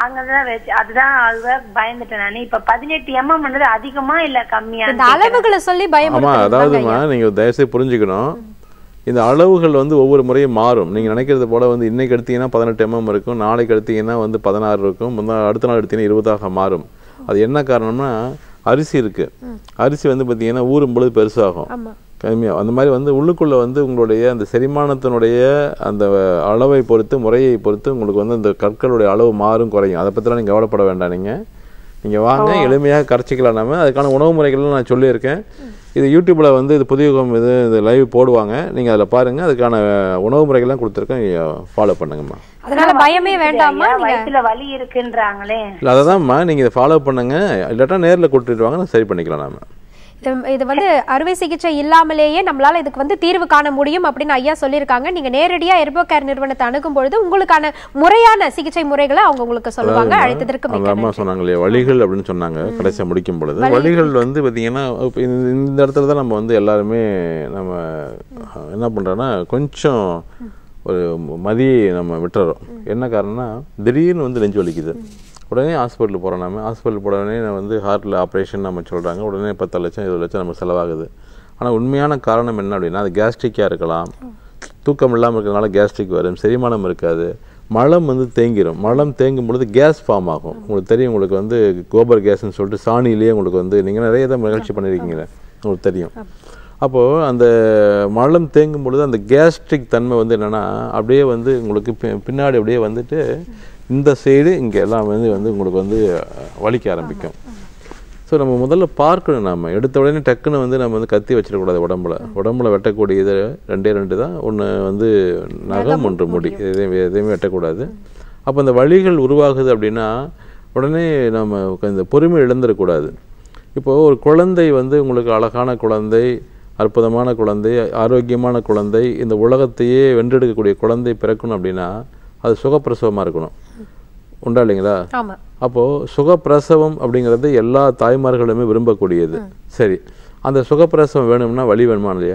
பயந்துட்டேன் நான். இப்ப 18 mm அதிகமா இல்ல கம்மியா? அளவுகளை சொல்லி பயம். ஆமா, அதாவதுமா நீங்க தயவுசெய்து புரிஞ்சுக்கணும். இந்த அளவுகள் வந்து ஒவ்வொரு முறையும் மாறும். நீங்கள் நினைக்கிறது போல் வந்து இன்றைக்கி எடுத்தீங்கன்னா 18 mm இருக்கும், நாளைக்கு எடுத்தீங்கன்னா வந்து 16 இருக்கும், அடுத்த நாள் எடுத்தீங்கன்னா 20 மாறும். அது என்ன காரணம்னா அரிசி இருக்குது. அரிசி வந்து பார்த்தீங்கன்னா ஊறும் பொழுது பெருசாகும், கம்மியாக. அந்த மாதிரி வந்து உள்ளுக்குள்ளே வந்து உங்களுடைய அந்த செரிமானத்தினுடைய அந்த அளவை பொறுத்து, முறையை பொறுத்து உங்களுக்கு வந்து அந்த கற்களுடைய அளவு மாறும், குறையும். அதை பற்றிலாம் நீங்கள் கவலைப்பட வேண்டாம். நீங்கள் வாங்க, எளிமையாக கரைச்சிக்கலாம். நம்ம அதுக்கான உணவு முறைகள்லாம் நான் சொல்லியிருக்கேன். இது யூடியூப்பில் வந்து இது புதுயுகம் இது லைவ் போடுவாங்க, நீங்கள் அதில் பாருங்கள். அதுக்கான உணவு முறைகள்லாம் கொடுத்துருக்கேன், ஃபாலோ பண்ணுங்கம்மா. அதனால பயமே வேண்டாமா? வயித்துல வலி இருக்குன்றாங்களே. இல்லை, அதைதான்மா நீங்கள் இதை ஃபாலோ பண்ணுங்க. இல்லாட்டா நேரில் கூட்டிட்டு வாங்க, சரி பண்ணிக்கலாம். நாம இது வந்து அறுவை சிகிச்சை இல்லாமலேயே நம்மளால இதுக்கு வந்து தீர்வு காண முடியும் அப்படின்னு ஐயா சொல்லியிருக்காங்க. நீங்க நேரடியா எர்போ கேர் நிறுவனத்தை அணுகும் பொழுது உங்களுக்கான முறையான சிகிச்சை முறைகளை அவங்க உங்களுக்கு சொல்லுவாங்க. அழைத்ததற்கு அம்மா சொன்னாங்க இல்லையா வலிகள் அப்படின்னு சொன்னாங்க. கடைசியா முடிக்கும் பொழுது வலிகள் வந்து பாத்தீங்கன்னா இந்த இடத்துல தான் நம்ம வந்து எல்லாருமே நம்ம என்ன பண்றோம்னா கொஞ்சம் ஒரு மதியை நம்ம விட்டுறோம். என்ன காரணம்னா திடீர்னு வந்து நெஞ்சு வலிக்குது, உடனே ஹாஸ்பிட்டல் போகிறோம். நம்ம ஹாஸ்பிட்டல் போட உடனே வந்து ஹார்ட்டில் ஆப்ரேஷன் நம்ம சொல்கிறாங்க, உடனே 10 லட்சம் 20 லட்சம் நம்ம செலவாகுது. ஆனால் உண்மையான காரணம் என்ன அப்படின்னா அது கேஸ்ட்ரிக்காக இருக்கலாம். தூக்கம் இல்லாமல் இருக்கிறதுனால கேஸ்ட்ரிக் வரும், செரிமானம் இருக்காது, மலம் வந்து தேங்கிடும். மலம் தேங்கும் பொழுது கேஸ் ஃபார்ம் ஆகும். உங்களுக்கு தெரியும், உங்களுக்கு வந்து கோபர் கேஸ்ன்னு சொல்லிட்டு சாணியிலேயே உங்களுக்கு வந்து நீங்கள் நிறைய தான் நிகழ்ச்சி பண்ணியிருக்கீங்களே, உங்களுக்கு தெரியும். அப்போது அந்த மலம் தேங்கும் பொழுது அந்த கேஸ்ட்ரிக் தன்மை வந்து என்னென்னா அப்படியே வந்து உங்களுக்கு பின்னாடி அப்படியே வந்துட்டு இந்த சைடு இங்கே எல்லாம் வந்து உங்களுக்கு வந்து வலிக்க ஆரம்பிக்கும். ஸோ நம்ம முதல்ல பார்க்கணும். நம்ம எடுத்த உடனே டக்குன்னு வந்து நம்ம வந்து கத்தி வச்சிடக்கூடாது. உடம்புல வெட்டக்கூடியது 2 தான். ஒன்று வந்து நகம், ஒன்று முடி. எதையுமே வெட்டக்கூடாது. அப்போ இந்த வலிகள் உருவாகுது அப்படின்னா உடனே நம்ம இந்த பொறுமை இழந்துடக்கூடாது. இப்போது ஒரு குழந்தை வந்து உங்களுக்கு அழகான குழந்தை, அற்புதமான குழந்தை, ஆரோக்கியமான குழந்தை, இந்த உலகத்தையே வென்றெடுக்கக்கூடிய குழந்தை பிறக்கணும் அப்படின்னா அது சுகப்பிரசவமாக இருக்கணும். உண்டா இல்லைங்களா? அப்போது சுகப்பிரசவம் அப்படிங்கிறது எல்லா தாய்மார்களுமே விரும்பக்கூடியது. சரி, அந்த சுகப்பிரசவம் வேணும்னா வலி வேணுமா இல்லையா?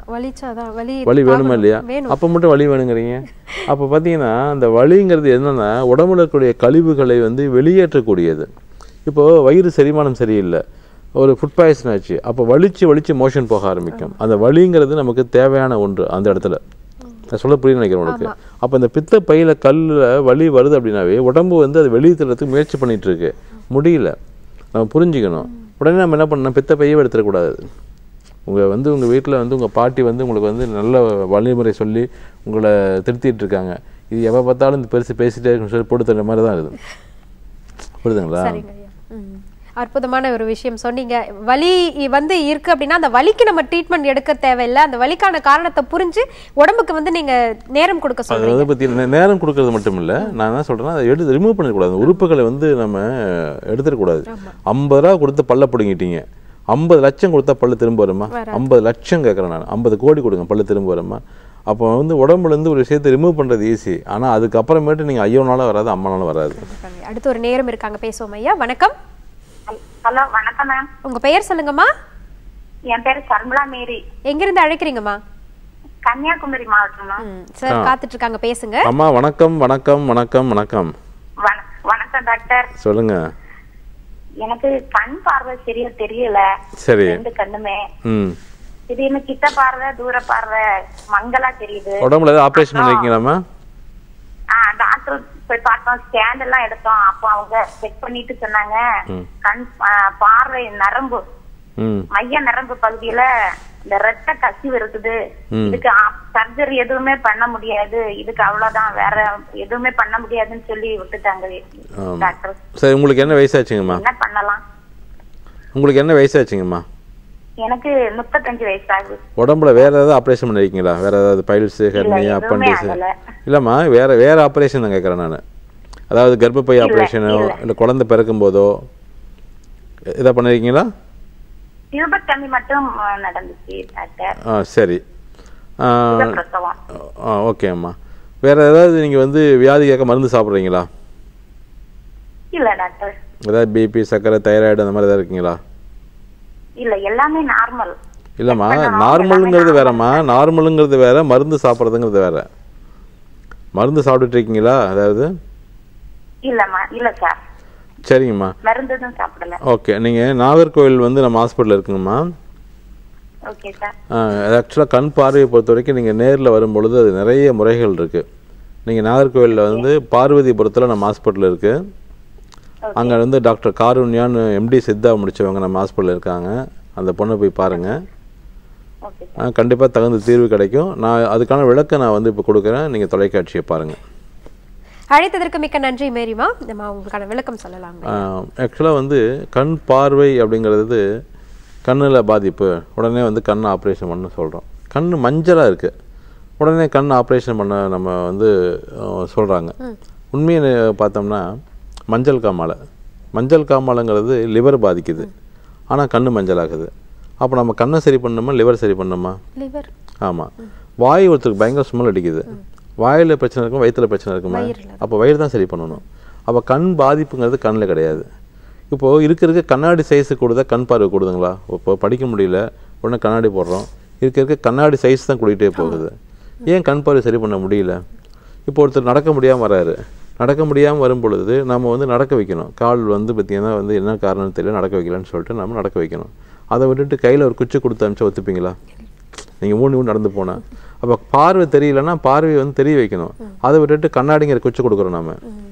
வலி வேணுமா இல்லையா? அப்போ மட்டும் வலி வேணுங்கிறீங்க. அப்போ பார்த்தீங்கன்னா அந்த வலிங்கிறது என்னென்னா உடம்புல இருக்கக்கூடிய கழிவுகளை வந்து வெளியேற்றக்கூடியது. இப்போது வயிறு செரிமானம் சரியில்லை, ஒரு ஃபுட் பாய்சன் ஆச்சு, அப்போ வலிச்சு மோஷன் போக ஆரம்பிக்கும். அந்த வலிங்கிறது நமக்கு தேவையான ஒன்று அந்த இடத்துல. நான் சொல்ல புரிய நினைக்கிறேன் உங்களுக்கு. அப்போ இந்த பித்த பையில கல்லில் வலி வருது அப்படின்னாவே உடம்பு வந்து அது வெளியே தரத்துக்கு முயற்சி பண்ணிட்டு இருக்கு, முடியல. நம்ம புரிஞ்சுக்கணும். உடனே நம்ம என்ன பண்ணணும், பித்த பையே எடுத்துடக்கூடாது. உங்கள் வீட்டில் வந்து உங்கள் பாட்டி வந்து உங்களுக்கு வந்து நல்ல வழிமுறை சொல்லி உங்களை திருத்திட்டு இருக்காங்க. இது எப்போ பார்த்தாலும் இந்த பெருசு பேசிட்டே இருக்குன்னு சொல்லி போட்டு தர மாதிரி தான் இருக்குது. புரியுதுங்களா? அற்புதமான ஒரு விஷயம் சொன்னீங்க. வலி வந்து இருக்கு அப்படின்னா அந்த வலிக்கு நம்ம ட்ரீட்மெண்ட் எடுக்க தேவையில்லை. அந்த வலிக்கான காரணத்தை புரிஞ்சு உடம்புக்கு வந்து நீங்க நேரம் கொடுக்க சொல்றீங்க. அதை பத்தி நேரம் கொடுக்கறது மட்டும் இல்ல, நான் என்ன சொல்றேன்னா அதை எடுத்து ரிமூவ் பண்ணிடக்கூடாது. உறுப்புகளை வந்து நம்ம எடுத்துடக்கூடாது. 50 ரூபா கொடுத்து பல்ல பிடுங்கிட்டீங்க, 50 லட்சம் கொடுத்தா பல்லு திரும்ப வருமா? 50 லட்சம் கேட்குறேன் நான், 50 கோடி கொடுங்க பல்லு திரும்ப வருமா? அப்போ வந்து உடம்புலேருந்து ஒரு விஷயத்தை ரிமூவ் பண்ணுறது ஈஸி. ஆனால் அதுக்கப்புறமேட்டு நீங்கள் ஐயோனாலும் வராது, அம்மானாலும் வராது. அடுத்து ஒரு நேரம் இருக்காங்க, பேசுவோம். ஐயா வணக்கம். ஹலோ வணக்கம் மேம். உங்க பெயர் சொல்லுங்கம்மா. என் பேர் சர்மிளா மேரி. எங்கிருந்து அழைக்கிறீங்கம்மா? கன்னியாகுமரி மாவட்டமா? சார் காத்துட்டு இருக்காங்க, பேசுங்க. அம்மா வணக்கம் வணக்கம் வணக்கம் வணக்கம். வணக்கம் டாக்டர். சொல்லுங்க. எனக்கு கண் பார்வை சரியா தெரியல. சரி. ரெண்டு கண்ணுமே திடீர்னு கிட்ட பார்வை தூர பார்வை மங்களா தெரியுது. உடம்புல ஏதாவது ஆபரேஷன் பண்ணிருக்கீங்களாமா? டாக்டர் போய் பார்த்தோம், ஸ்கேன் எல்லாம் எடுத்தோம். அப்போ அவங்க செக் பண்ணிட்டு சொன்னாங்க கண் பார்வை நரம்பு மைய நரம்பு பகுதியில இந்த ரத்த கசிவு இருக்குது, இதுக்கு சர்ஜரி எதுவுமே பண்ண முடியாது, இதுக்கு அவ்வளவுதான், வேற எதுவுமே பண்ண முடியாதுன்னு சொல்லி விட்டுட்டாங்க டாக்டர். சரி, உங்களுக்கு என்ன வயசாச்சுங்கம்மா? என்ன பண்ணலாம்? உங்களுக்கு என்ன வயசாச்சுங்கம்மா? எனக்கு 35 வயசு ஆகுது. உடம்புல வேற ஏதாவது ஆபரேஷன் பண்ணிருக்கீங்களா? வேற ஏதாவது பைல்ஸ், ஹெர்னியா, அப்பண்டிஸ்? இல்லம்மா, வேற ஆபரேஷன் தான் கேட்கறேன் நான். அதாவது கர்ப்பப்பை ஆபரேஷனோ இல்ல குழந்தை பிறக்கும் போதோ இதை பண்ணிருக்கீங்களா? டியூபெக்டமி மட்டும் நடந்துச்சு டாக்டர். சரி. ஓகே அம்மா. வேற ஏதாவது நீங்க வந்து வியாதி கேட்க மருந்து சாப்பிட்றீங்களா? இல்ல டாக்டர். ஏதாவது பிபி, சர்க்கரை, தைராய்டு அந்த மாதிரி ஏதாவது இருக்கீங்களா? இல்ல, எல்லாமே நார்மல். இல்லம்மா, நார்மலுங்கிறது வேறம்மா. நார்மலுங்கிறது வேற, மருந்து சாப்பிட்றதுங்கிறது வேற. மருந்து சாப்பிட்டுட்டு இருக்கீங்களா? அதாவது இல்லம்மா, இல்ல சார். சரிங்கம்மா, மருந்தும் சாப்பிடல. ஓகே. நீங்க நாகர்கோவில் வந்து நம்ம ஹாஸ்பிட்டல் இருக்குங்கம்மா. Okay sir. ஆக்சுவலாக கண் பார்வையை பொறுத்த வரைக்கும் நீங்கள் நேரில் வரும்பொழுது அது நிறைய முறைகள் இருக்குது. நீங்கள் நாகர்கோவிலில் வந்து பார்வதிபுரத்தில் நம்ம ஹாஸ்பிட்டல் இருக்குது. அங்கே வந்து டாக்டர் காருண்யான்னு எம்டி சித்தா முடித்தவங்க நம்ம ஹாஸ்பிட்டலில் இருக்காங்க. அந்த பொண்ணை போய் பாருங்கள், கண்டிப்பாக தகுந்த தீர்வு கிடைக்கும். நான் அதுக்கான விளக்கம் நான் வந்து இப்போ கொடுக்குறேன், நீங்கள் தொலைக்காட்சியை பாருங்கள். அழைத்ததற்கு மிக்க நன்றி மேரிமா. நம்ம உங்களுக்கான விளக்கம் சொல்லலாம். ஆக்சுவலாக வந்து கண் பார்வை அப்படிங்கிறது கண்ணில் பாதிப்பு, உடனே வந்து கண் ஆப்ரேஷன் பண்ண சொல்கிறோம். கண் மஞ்சளாக இருக்குது, உடனே கண் ஆப்ரேஷன் பண்ண நம்ம வந்து சொல்கிறாங்க. உண்மையை பார்த்தோம்னா மஞ்சள் காமாலைங்கிறது லிவர் பாதிக்குது, ஆனால் கண் மஞ்சள் ஆகுது. அப்போ நம்ம கண்ணை சரி பண்ணணுமா லிவர் சரி பண்ணணுமா? லிவர். ஆமாம். வாய் ஒருத்தருக்கு பயங்கர ஸ்மெல் அடிக்குது, வாயில் பிரச்சனை இருக்கும், வயிற்றில் பிரச்சனை இருக்குமா? அப்போ வயிறு தான் சரி பண்ணணும். அப்போ கண் பாதிப்புங்கிறது கண்ணில் கிடையாது. இப்போது இருக்க கண்ணாடி சைஸு கூடுதா கண் பார்வை கூடுதுங்களா? இப்போ படிக்க முடியல உடனே கண்ணாடி போடுறோம், இருக்க கண்ணாடி சைஸ் தான் கூட்டிகிட்டே போகுது. ஏன் கண் பார்வை சரி பண்ண முடியல? இப்போ ஒருத்தர் நடக்க முடியாமல் வராரு, நடக்க முடியாமல் வரும் பொழுது நம்ம வந்து நடக்க வைக்கணும். கால் வந்து பார்த்திங்கன்னா வந்து என்ன காரணம் தெரியல நடக்க வைக்கலன்னு சொல்லிட்டு நம்ம நடக்க வைக்கணும். அதை விட்டுட்டு கையில் ஒரு குச்சி கொடுத்து அனுப்பிச்சா ஒத்துப்பீங்களா? நீங்கள் ஊனி நடந்து போனால். அப்போ பார்வை தெரியலன்னா பார்வையை வந்து தெரிய வைக்கணும். அதை விட்டுட்டு கண்ணாடிங்கிற குச்சி கொடுக்குறோம் நம்ம.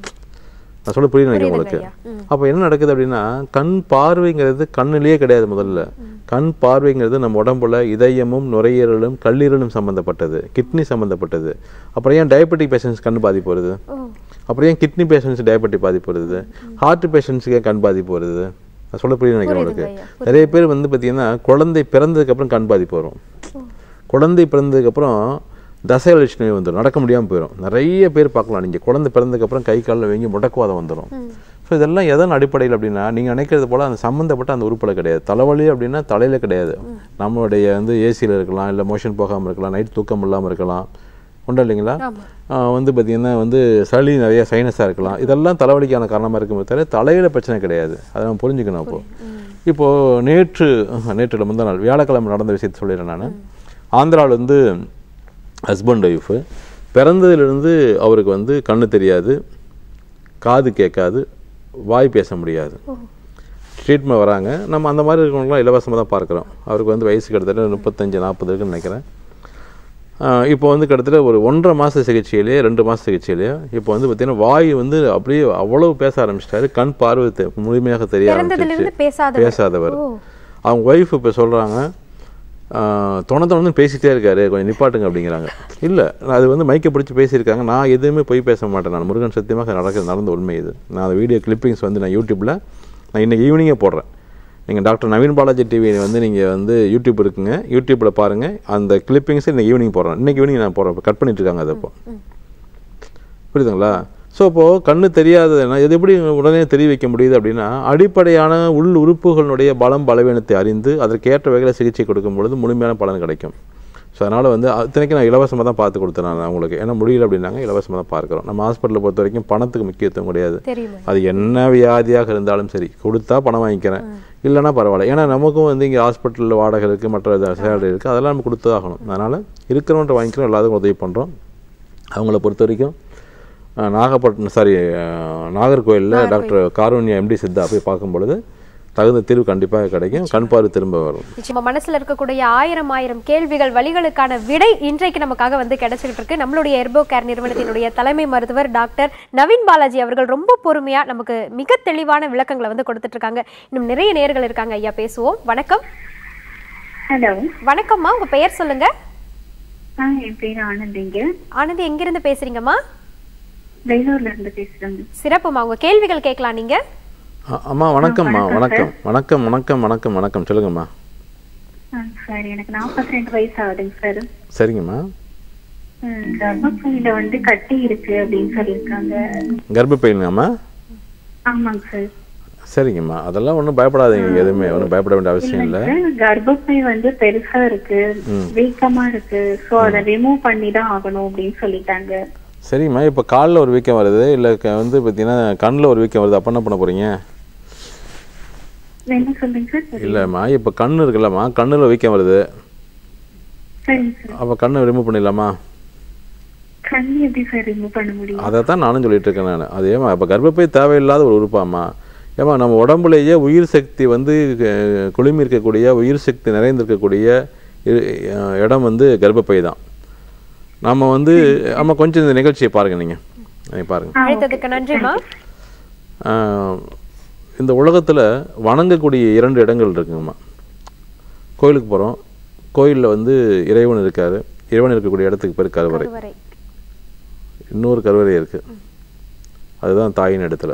நான் சொல்ல புரியுது நினைக்கிறேன் உங்களுக்கு. அப்போ என்ன நடக்குது அப்படின்னா, கண் பார்வைங்கிறது கண்ணிலேயே கிடையாது. முதல்ல கண் பார்வைங்கிறது நம்ம உடம்புல இதயமும் நுரையீரலும் கல்லீரலும் சம்மந்தப்பட்டது, கிட்னி சம்மந்தப்பட்டது. அப்புறம் ஏன் டயபெட்டிக் பேஷண்ட்ஸ் கண் பாதிப்பு வருது? அப்புறம் ஏன் கிட்னி பேஷண்ட்ஸ் டயபெட்டிக் பாதிப்பு வருது? ஹார்ட் பேஷண்ட்ஸுக்கு கண் பாதிப்பு வருது? நான் சொல்ல புரியுது நினைக்கிறேன் உங்களுக்கு. நிறைய பேர் வந்து பார்த்தீங்கன்னா குழந்தை பிறந்ததுக்கப்புறம் கண் பாதிப்பு வரும். குழந்தை பிறந்ததுக்கப்புறம் தசை வளர்ச்சி நோய் வந்துடும், நடக்க முடியாமல் போயிடும். நிறைய பேர் பார்க்கலாம். நீங்கள் குழந்தை பிறந்ததுக்கப்புறம் கை காலில் வீங்கி முடக்குவாதம் வந்துடும். ஸோ இதெல்லாம் எதன் அடிப்படையில் அப்படின்னா, நீங்கள் நினைக்கிறது போல் அந்த சம்மந்தப்பட்ட அந்த உறுப்பில் கிடையாது. தலைவலி அப்படின்னா தலையில் கிடையாது. நம்மளுடைய வந்து ஏசியில் இருக்கலாம், இல்லை மோஷன் போகாமல் இருக்கலாம், நைட் தூக்கம் இல்லாமல் இருக்கலாம், உண்டு இல்லைங்களா? வந்து பார்த்திங்கன்னா வந்து சளி நிறைய சைனஸாக இருக்கலாம். இதெல்லாம் தலைவலிக்கான காரணமாக இருக்கும்போது தவிர தலையில் பிரச்சனை கிடையாது. அதை நம்ம புரிஞ்சுக்கணும். இப்போது நேற்று முந்தா நாள் வியாழக்கிழமை நடந்த விஷயத்தை சொல்லிடுறேன் நான். ஆந்திராவில் வந்து ஹஸ்பண்ட் ஒய்ஃபு பிறந்ததுலேருந்து அவருக்கு வந்து கண்ணு தெரியாது, காது கேட்காது, வாய் பேச முடியாது. ட்ரீட்மெண்ட் வராங்க. நம்ம அந்த மாதிரி இருக்கவங்களாம் இலவசமாக தான் பார்க்குறோம். அவருக்கு வந்து வயசு கிட்டத்தட்ட 35-40 இருக்குன்னு நினைக்கிறேன். இப்போ வந்து கிட்டத்தட்ட ஒரு 1.5 மாத சிகிச்சையிலேயே 2 மாத சிகிச்சையிலேயே இப்போ வந்து பார்த்தீங்கன்னா வாய் வந்து அப்படியே அவ்வளவு பேச ஆரம்பிச்சிட்டாரு. கண் பார்வை முழுமையாக தெரிய ஆரம்பிச்சிருச்சு. பேசாதவர். அவங்க ஒய்ஃப் இப்போ சொல்கிறாங்க, தொண பேசிகிட்டே இருக்காரு, கொஞ்சம் நிப்பாட்டுங்க அப்படிங்கிறாங்க. இல்லை, அது வந்து மைக்கை பிடிச்சி பேசியிருக்காங்க. நான் எதுவுமே போய் பேச மாட்டேன். நான் முருகன் சத்தியமாக நடந்த உண்மை இது. நான் அந்த வீடியோ கிளிப்பிங்ஸ் வந்து நான் யூடியூப்பில் நான் இன்றைக்கி ஈவினிங்கே போடுறேன். நீங்கள் டாக்டர் நவீன் பாலாஜி டிவி வந்து நீங்கள் வந்து யூடியூப் இருக்குங்க, யூடியூப்பில் பாருங்கள். அந்த கிளிப்பிங்ஸை இன்றைக்கி ஈவினிங் போடுறேன். இன்றைக்கி ஈவினிங் நான் போடுறேன். கட் பண்ணிட்டு இருக்காங்க அதை. இப்போ புரியுதுங்களா? ஸோ இப்போது கண்ணு தெரியாததுன்னா இது எப்படி உடனே தெரிய வைக்க முடியுது அப்படின்னா, அடிப்படையான உள் உறுப்புகளுடைய பலவீனத்தை அறிந்து அதற்கேற்ற வகையில் சிகிச்சை கொடுக்கும் பொழுது முழுமையான பலன் கிடைக்கும். ஸோ அதனால் வந்து அத்தனைக்கு நான் இலவசமாக தான் பார்த்து கொடுத்தேன் நான் அவங்களுக்கு. ஏன்னா முடியல அப்படின்னாங்க, இலவசமாக தான் பார்க்குறோம். நம்ம ஹாஸ்பிட்டலை பொறுத்த வரைக்கும் பணத்துக்கு முக்கியத்துவம் கிடையாது. அது என்ன வியாதியாக இருந்தாலும் சரி, கொடுத்தா பணம் வாங்கிக்கிறேன், இல்லைன்னா பரவாயில்ல. ஏன்னா நமக்கும் வந்து இங்கே ஹாஸ்பிட்டலில் வாடகை இருக்குது, மற்ற சேலரி இருக்குது, அதெல்லாம் நம்ம கொடுத்து ஆகணும். அதனால் இருக்கிறவன்ட்ட வாங்கிக்கிறோம், எல்லாத்துக்கும் உதவி பண்ணுறோம். அவங்கள பொறுத்த வரைக்கும் நாகர்கோயிலில் டாக்டர் காருண்யா எம்டி சித்தா போய் பார்க்கும் பொழுது தகுந்த தீர்வு கண்டிப்பாக கிடைக்கும், கண் பார்வை திரும்ப வரும். நம்ம மனசுல இருக்கக்கூடிய ஆயிரம் கேள்விகள் வழிகளுக்கான விடை இன்றைக்கு நமக்காக வந்து கிடைச்சிட்டு இருக்கு. நம்மளுடைய எர்போ கேர் நிறுவனத்தினுடைய தலைமை மருத்துவர் டாக்டர் நவீன் பாலாஜி அவர்கள் ரொம்ப பொறுமையா நமக்கு மிக தெளிவான விளக்கங்களை வந்து கொடுத்துட்டு இருக்காங்க. இன்னும் நிறைய நேயர்கள் இருக்காங்க, ஐயா பேசுவோம். வணக்கம். ஹலோ, வணக்கம்மா, உங்க பெயர் சொல்லுங்க. என் பேர் ஆனந்திங்க. ஆனந்தி, எங்க இருந்து பேசுறீங்கம்மா? வேலூர்ல இருந்து பேசுறேங்க. சிறப்புமா, உங்க கேள்விகள் கேட்கலாம் நீங்க. அம்மா வணக்கம்மா. வணக்கம் வணக்கம் வணக்கம் வணக்கம் வணக்கம் சொல்லுங்கம்மா. சார், எனக்கு 42 வயசு ஆகுதுங்க சார். சரிங்கம்மா. கர்ப்பப்பையில வந்து கட்டி இருக்கு அப்படின்னு சொல்லியிருக்காங்க. கர்ப்பப்பையிலங்கம்மா? ஆமாங்க சார். சரிங்கம்மா, அதெல்லாம் ஒன்றும் பயப்படாதீங்க, எதுவுமே ஒன்றும் பயப்பட வேண்டிய அவசியம் இல்லை. கர்ப்பப்பை வந்து பெருசா இருக்கு, வீக்கமா இருக்கு, ஸோ அதை ரிமூவ் பண்ணி தான் ஆகணும் அப்படின்னு சொல்லிட்டாங்க. சரிம்மா, இப்போ காலில் ஒரு வீக்கம் வருது, இல்லை வந்து பார்த்தீங்கன்னா கண்ணில் ஒரு வீக்கம் வருது, அப்போ என்ன பண்ண போகிறீங்க? என்ன சொல்றீங்க சார்? இல்லைம்மா, இப்போ கண்ணு இருக்குல்லம்மா, கண்ணில் வீக்கம் வருது, அப்போ கண்ணை ரிமூவ் பண்ணிடலாமா? கண் எப்படி சார் ரிமூவ் பண்ண முடியும்? அதை தான் நானும் சொல்லிட்டு இருக்கேன் நான். அது ஏமா இப்போ கர்ப்பப்பை தேவையில்லாத ஒரு உறுப்பாம்மா. ஏமா நம்ம உடம்புலேயே உயிர் சக்தி வந்து குழுமி இருக்கக்கூடிய, உயிர் சக்தி நிறைந்திருக்கக்கூடிய இடம் வந்து கர்ப்பப்பை தான். நம்ம வந்து கொஞ்சம் இந்த நிகழ்ச்சியை பாருங்கள், நீங்கள் பாருங்கள். நன்றிமா. இந்த உலகத்தில் வணங்கக்கூடிய 2 இடங்கள் இருக்குங்கம்மா. கோயிலுக்கு போகிறோம், கோயிலில் வந்து இறைவன் இருக்கார், இறைவன் இருக்கக்கூடிய இடத்துக்கு பேர் கருவறை. இன்னொரு கருவறை இருக்குது, அதுதான் தாயின் இடத்துல.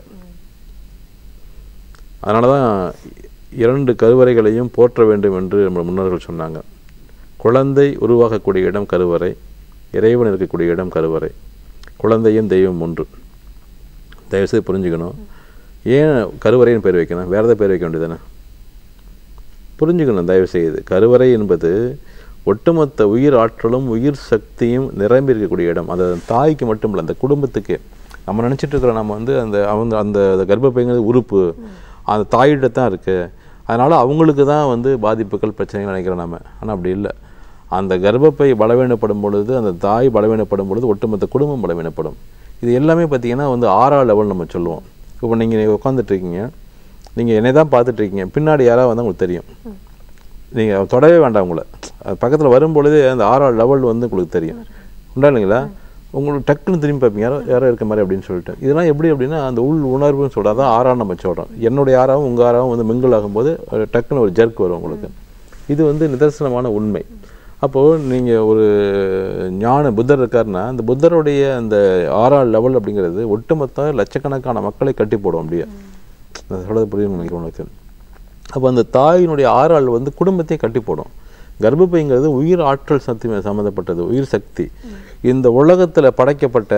அதனால தான் 2 கருவறைகளையும் போற்ற வேண்டும் என்று நம்ம முன்னோர்கள் சொன்னாங்க. குழந்தை உருவாகக்கூடிய இடம் கருவறை, இறைவன் இருக்கக்கூடிய இடம் கருவறை. குழந்தையும் தெய்வம் ஒன்று. தயவுசெய்து புரிஞ்சுக்கணும். ஏன் கருவறைன்னு பேர் வைக்கணும்? வேறு எதாவது பேர் வைக்க வேண்டியதானே? புரிஞ்சுக்கணும் தயவுசெய்து. கருவறை என்பது ஒட்டுமொத்த உயிர் ஆற்றலும் உயிர் சக்தியும் நிரம்பி இருக்கக்கூடிய இடம். அது தாய்க்கு மட்டும் இல்லை, அந்த குடும்பத்துக்கு. நம்ம நினச்சிட்டு இருக்கிறோம் நம்ம வந்து அந்த கர்ப்பப்பைங்கிறது உறுப்பு அந்த தாயிட்ட தான் இருக்குது, அதனால் அவங்களுக்கு தான் வந்து பாதிப்புகள் பிரச்சனைகள் நினைக்கிறோம் நம்ம. ஆனால் அப்படி இல்லை. அந்த கர்ப்பப்பை பலவீனப்படும் பொழுது, அந்த தாய் பலவீனப்படும் பொழுது ஒட்டுமொத்த குடும்பம் பலவீனப்படும். இது எல்லாமே பார்த்திங்கன்னா வந்து 6ஆம் லெவல் நம்ம சொல்லுவோம். இப்போ நீங்கள் உட்காந்துட்ருக்கீங்க, நீங்கள் என்னை தான் பார்த்துட்ருக்கீங்க, பின்னாடி யாராவது வந்து உங்களுக்கு தெரியும், நீங்கள் தொடவே வேண்டாம். உங்களை பக்கத்தில் வரும்பொழுது அந்த 6ஆம் லெவல் வந்து உங்களுக்கு தெரியும், உண்டா இல்லைங்களா? உங்களுக்கு டக்குன்னு திரும்பி பார்ப்பீங்க, யாரோ இருக்க மாதிரி அப்படின்னு சொல்லிட்டு. இதெல்லாம் எப்படி அப்படின்னா அந்த உள் உணர்வுன்னு சொல்கிறா தான் 6ஆம் நம்ம சொல்கிறோம். என்னுடைய 6ஆவும் உங்கள் 6ஆவும் வந்து மிங்கிள் ஆகும்போது டக்குன்னு ஒரு ஜர்க் வரும் உங்களுக்கு. இது வந்து நிதர்சனமான உண்மை. அப்போது நீங்கள் ஒரு ஞான புத்தர் இருக்காருன்னா, அந்த புத்தருடைய அந்த 6ஆம் லெவல் அப்படிங்கிறது ஒட்டுமொத்த லட்சக்கணக்கான மக்களை கட்டி போடும். அப்படியே சொல்கிறது புரியும் நினைக்கிறேன் உனக்கு. அப்போ அந்த தாயினுடைய 6ஆம் வந்து குடும்பத்தையும் கட்டி போடும். கர்ப்பப்பைங்கிறது உயிர் ஆற்றல் சக்தி சம்மந்தப்பட்டது, உயிர் சக்தி. இந்த உலகத்தில் படைக்கப்பட்ட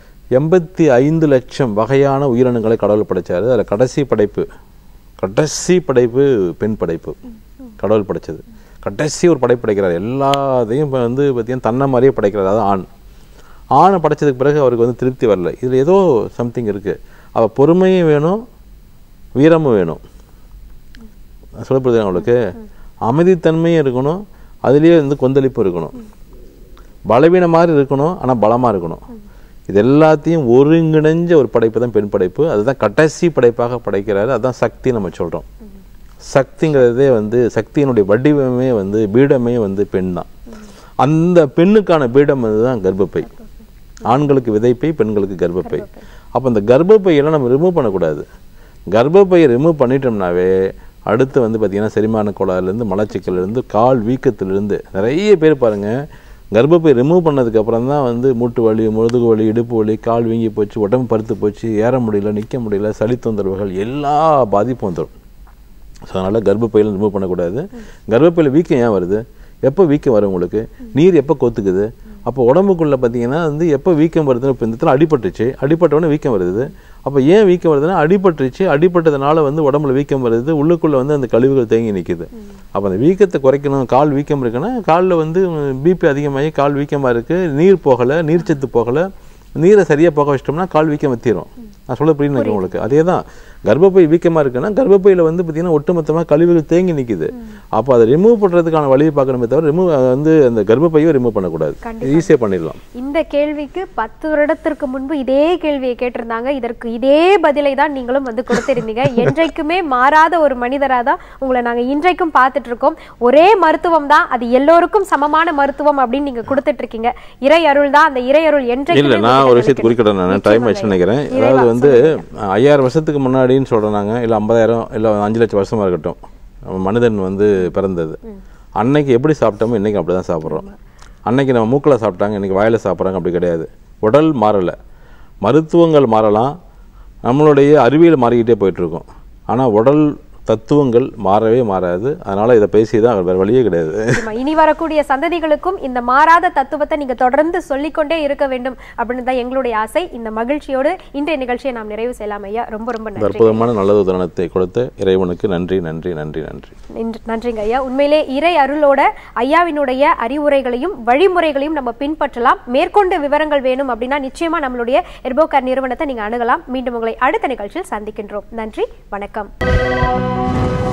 85 லட்சம் வகையான உயிரினங்களை கடவுள் படைத்தார். அதில் கடைசி படைப்பு பெண் படைப்பு. கடவுள் படைத்தது கடைசி ஒரு படைப்பு படைக்கிறார். எல்லாத்தையும் இப்போ வந்து பார்த்தீங்கன்னா தன்னை மாதிரியே படைக்கிறார். அதாவது ஆணை படைச்சதுக்கு பிறகு அவருக்கு வந்து திருப்தி வரல. இதில் ஏதோ சம்திங் இருக்குது. அவள் பொறுமையும் வேணும், வீரமும் வேணும். சொல்லப்படுது அவங்களுக்கு. அமைதித்தன்மையும் இருக்கணும், அதுலேயே வந்து கொந்தளிப்பும் இருக்கணும். பலவீனம் மாதிரி இருக்கணும், ஆனால் பலமாக இருக்கணும். இது எல்லாத்தையும் ஒருங்கிணைஞ்ச ஒரு படைப்பு தான் பெண் படைப்பு. அதுதான் கடைசி படைப்பாக படைக்கிறாரு. அதுதான் சக்தி நம்ம சொல்கிறோம். சக்திங்கிறதே வந்து சக்தியினுடைய வடிவமே வந்து பீடமே வந்து பெண் தான். அந்த பெண்ணுக்கான பீடம் அதுதான் கர்ப்பப்பை. ஆண்களுக்கு விதைப்பை, பெண்களுக்கு கர்ப்பப்பை. அப்போ அந்த கர்ப்பப்பையெல்லாம் நம்ம ரிமூவ் பண்ணக்கூடாது. கர்ப்பப்பையை ரிமூவ் பண்ணிட்டோம்னாவே அடுத்து வந்து பார்த்திங்கன்னா செரிமான கோளாறுலேருந்து, மலச்சிக்கல்லேருந்து, கால் வீக்கத்திலிருந்து நிறைய பேர் பாருங்கள், கர்ப்பப்பை ரிமூவ் பண்ணதுக்கப்புறம் தான் வந்து மூட்டு வலி, முதுகு வலி, இடுப்பு வலி, கால் வீங்கி போச்சு, உடம்பு பருத்து போச்சு, ஏற முடியல, நிற்க முடியல, சளி தொந்தரவுகள், எல்லா பாதிப்பும் வந்துடும். ஸோ அதனால் கர்ப்பப்பையில் ரிமூவ் பண்ணக்கூடாது. கர்ப்பப்பையில் வீக்கம் ஏன் வருது? எப்போ வீக்கம் வரும் உங்களுக்கு? நீர் எப்போ கொத்துக்குது? அப்போ உடம்புக்குள்ளே பார்த்தீங்கன்னா வந்து எப்போ வீக்கம் வருதுன்னு, இப்போ இந்த இடத்துல அடிபட்டோடனே வீக்கம் வருது. அப்போ ஏன் வீக்கம் வருதுன்னா அடிபட்டதுனால வந்து உடம்புல வீக்கம் வருது, உள்ளுக்குள்ளே வந்து அந்த கழிவுகள் தேங்கி நிற்கிது. அப்போ அந்த வீக்கத்தை குறைக்கணும். கால் வீக்கம் இருக்குன்னா காலில் வந்து பிபி அதிகமாகி கால் வீக்கமாக இருக்குது, நீர் போகலை, நீர்ச்சத்து போகலை, நீரை சரியாக போக வச்சிட்டோம்னா கால் வீக்கம் வத்திரும். நான் சொல்ல புரியுது உங்களுக்கு. அதே தான் கர்ப்பப்பை வீக்கமாக இருக்குன்னா கர்ப்பப்பையில் வந்து பார்த்தீங்கன்னா ஒட்டுமொத்தமாக கழிவுகள் தேங்கி நிற்கிது. அப்போ அதை ரிமூவ் பண்ணுறதுக்கான வழியை பார்க்கணுமே தவிர வந்து அந்த கர்ப்பப்பையை ரிமூவ் பண்ணக்கூடாது. ஈஸியாக பண்ணிடலாம். இந்த கேள்விக்கு 10 வருடத்திற்கு முன்பு இதே கேள்வியை கேட்டிருந்தாங்க. இதற்கு இதே பதிலை தான் நீங்களும் வந்து கொடுத்திருந்தீங்க. என்றைக்குமே மாறாத ஒரு மனிதராக தான் உங்களை நாங்கள் இன்றைக்கும் பார்த்துட்டு இருக்கோம். ஒரே மருத்துவம் தான், அது எல்லோருக்கும் சமமான மருத்துவம் அப்படின்னு நீங்க கொடுத்துட்டு இருக்கீங்க. இறை அருள் தான், அந்த இறை அருள் என்றைக்கும். இல்லை, நான் ஒரு விஷயத்தை குறிக்கிட்டேன். நான் டைம் ஆயிடுச்சு நினைக்கிறேன். அதாவது வந்து 5000 வருஷத்துக்கு முன்னாடின்னு சொல்கிறாங்க, இல்லை 50,000 இல்லை 5 லட்சம் வருஷமாக இருக்கட்டும், மனிதன் வந்து பிறந்தது. அன்னைக்கு எப்படி சாப்பிட்டோமோ இன்றைக்கி அப்படி தான் சாப்பிட்றோம். அன்னைக்கு நம்ம மூக்கில் சாப்பிட்டாங்க, இன்றைக்கி வாயில் சாப்பிட்றாங்க, அப்படி கிடையாது. உடல் மாறலை, மருத்துவங்கள் மாறலாம், நம்மளுடைய அறிவியல் மாறிக்கிட்டே போயிட்டுருக்கோம். ஆனால் உடல் தத்துவங்கள் மாறவே மாறாது. அதனால இதை பேசி தான் வேறு வழியே கிடையாது. இனி வரக்கூடிய சந்ததிகளுக்கும் இந்த மாறாத தத்துவத்தை நீங்க தொடர்ந்து சொல்லிக்கொண்டே இருக்க வேண்டும் அப்படின்னு தான் எங்களுடைய ஆசை. இந்த மகிழ்ச்சியோடு இன்றைய நிகழ்ச்சியை நாம் நிறைவு செய்யலாம் ஐயா. ரொம்ப ரொம்ப நன்றி. அற்புதமான நல்ல உதாரணத்தை கொடுத்த இறைவனுக்கு நன்றி நன்றி நன்றி நன்றி நன்றிங்க ஐயா. உண்மையிலே இறை அருளோட ஐயாவினுடைய அறிவுரைகளையும் வழிமுறைகளையும் நம்ம பின்பற்றலாம். மேற்கொண்டு விவரங்கள் வேணும் அப்படின்னா நிச்சயமா நம்மளுடைய எர்போகேர் நிறுவனத்தை நீங்க அணுகலாம். மீண்டும் உங்களை அடுத்த நிகழ்ச்சியில் சந்திக்கின்றோம். நன்றி, வணக்கம்.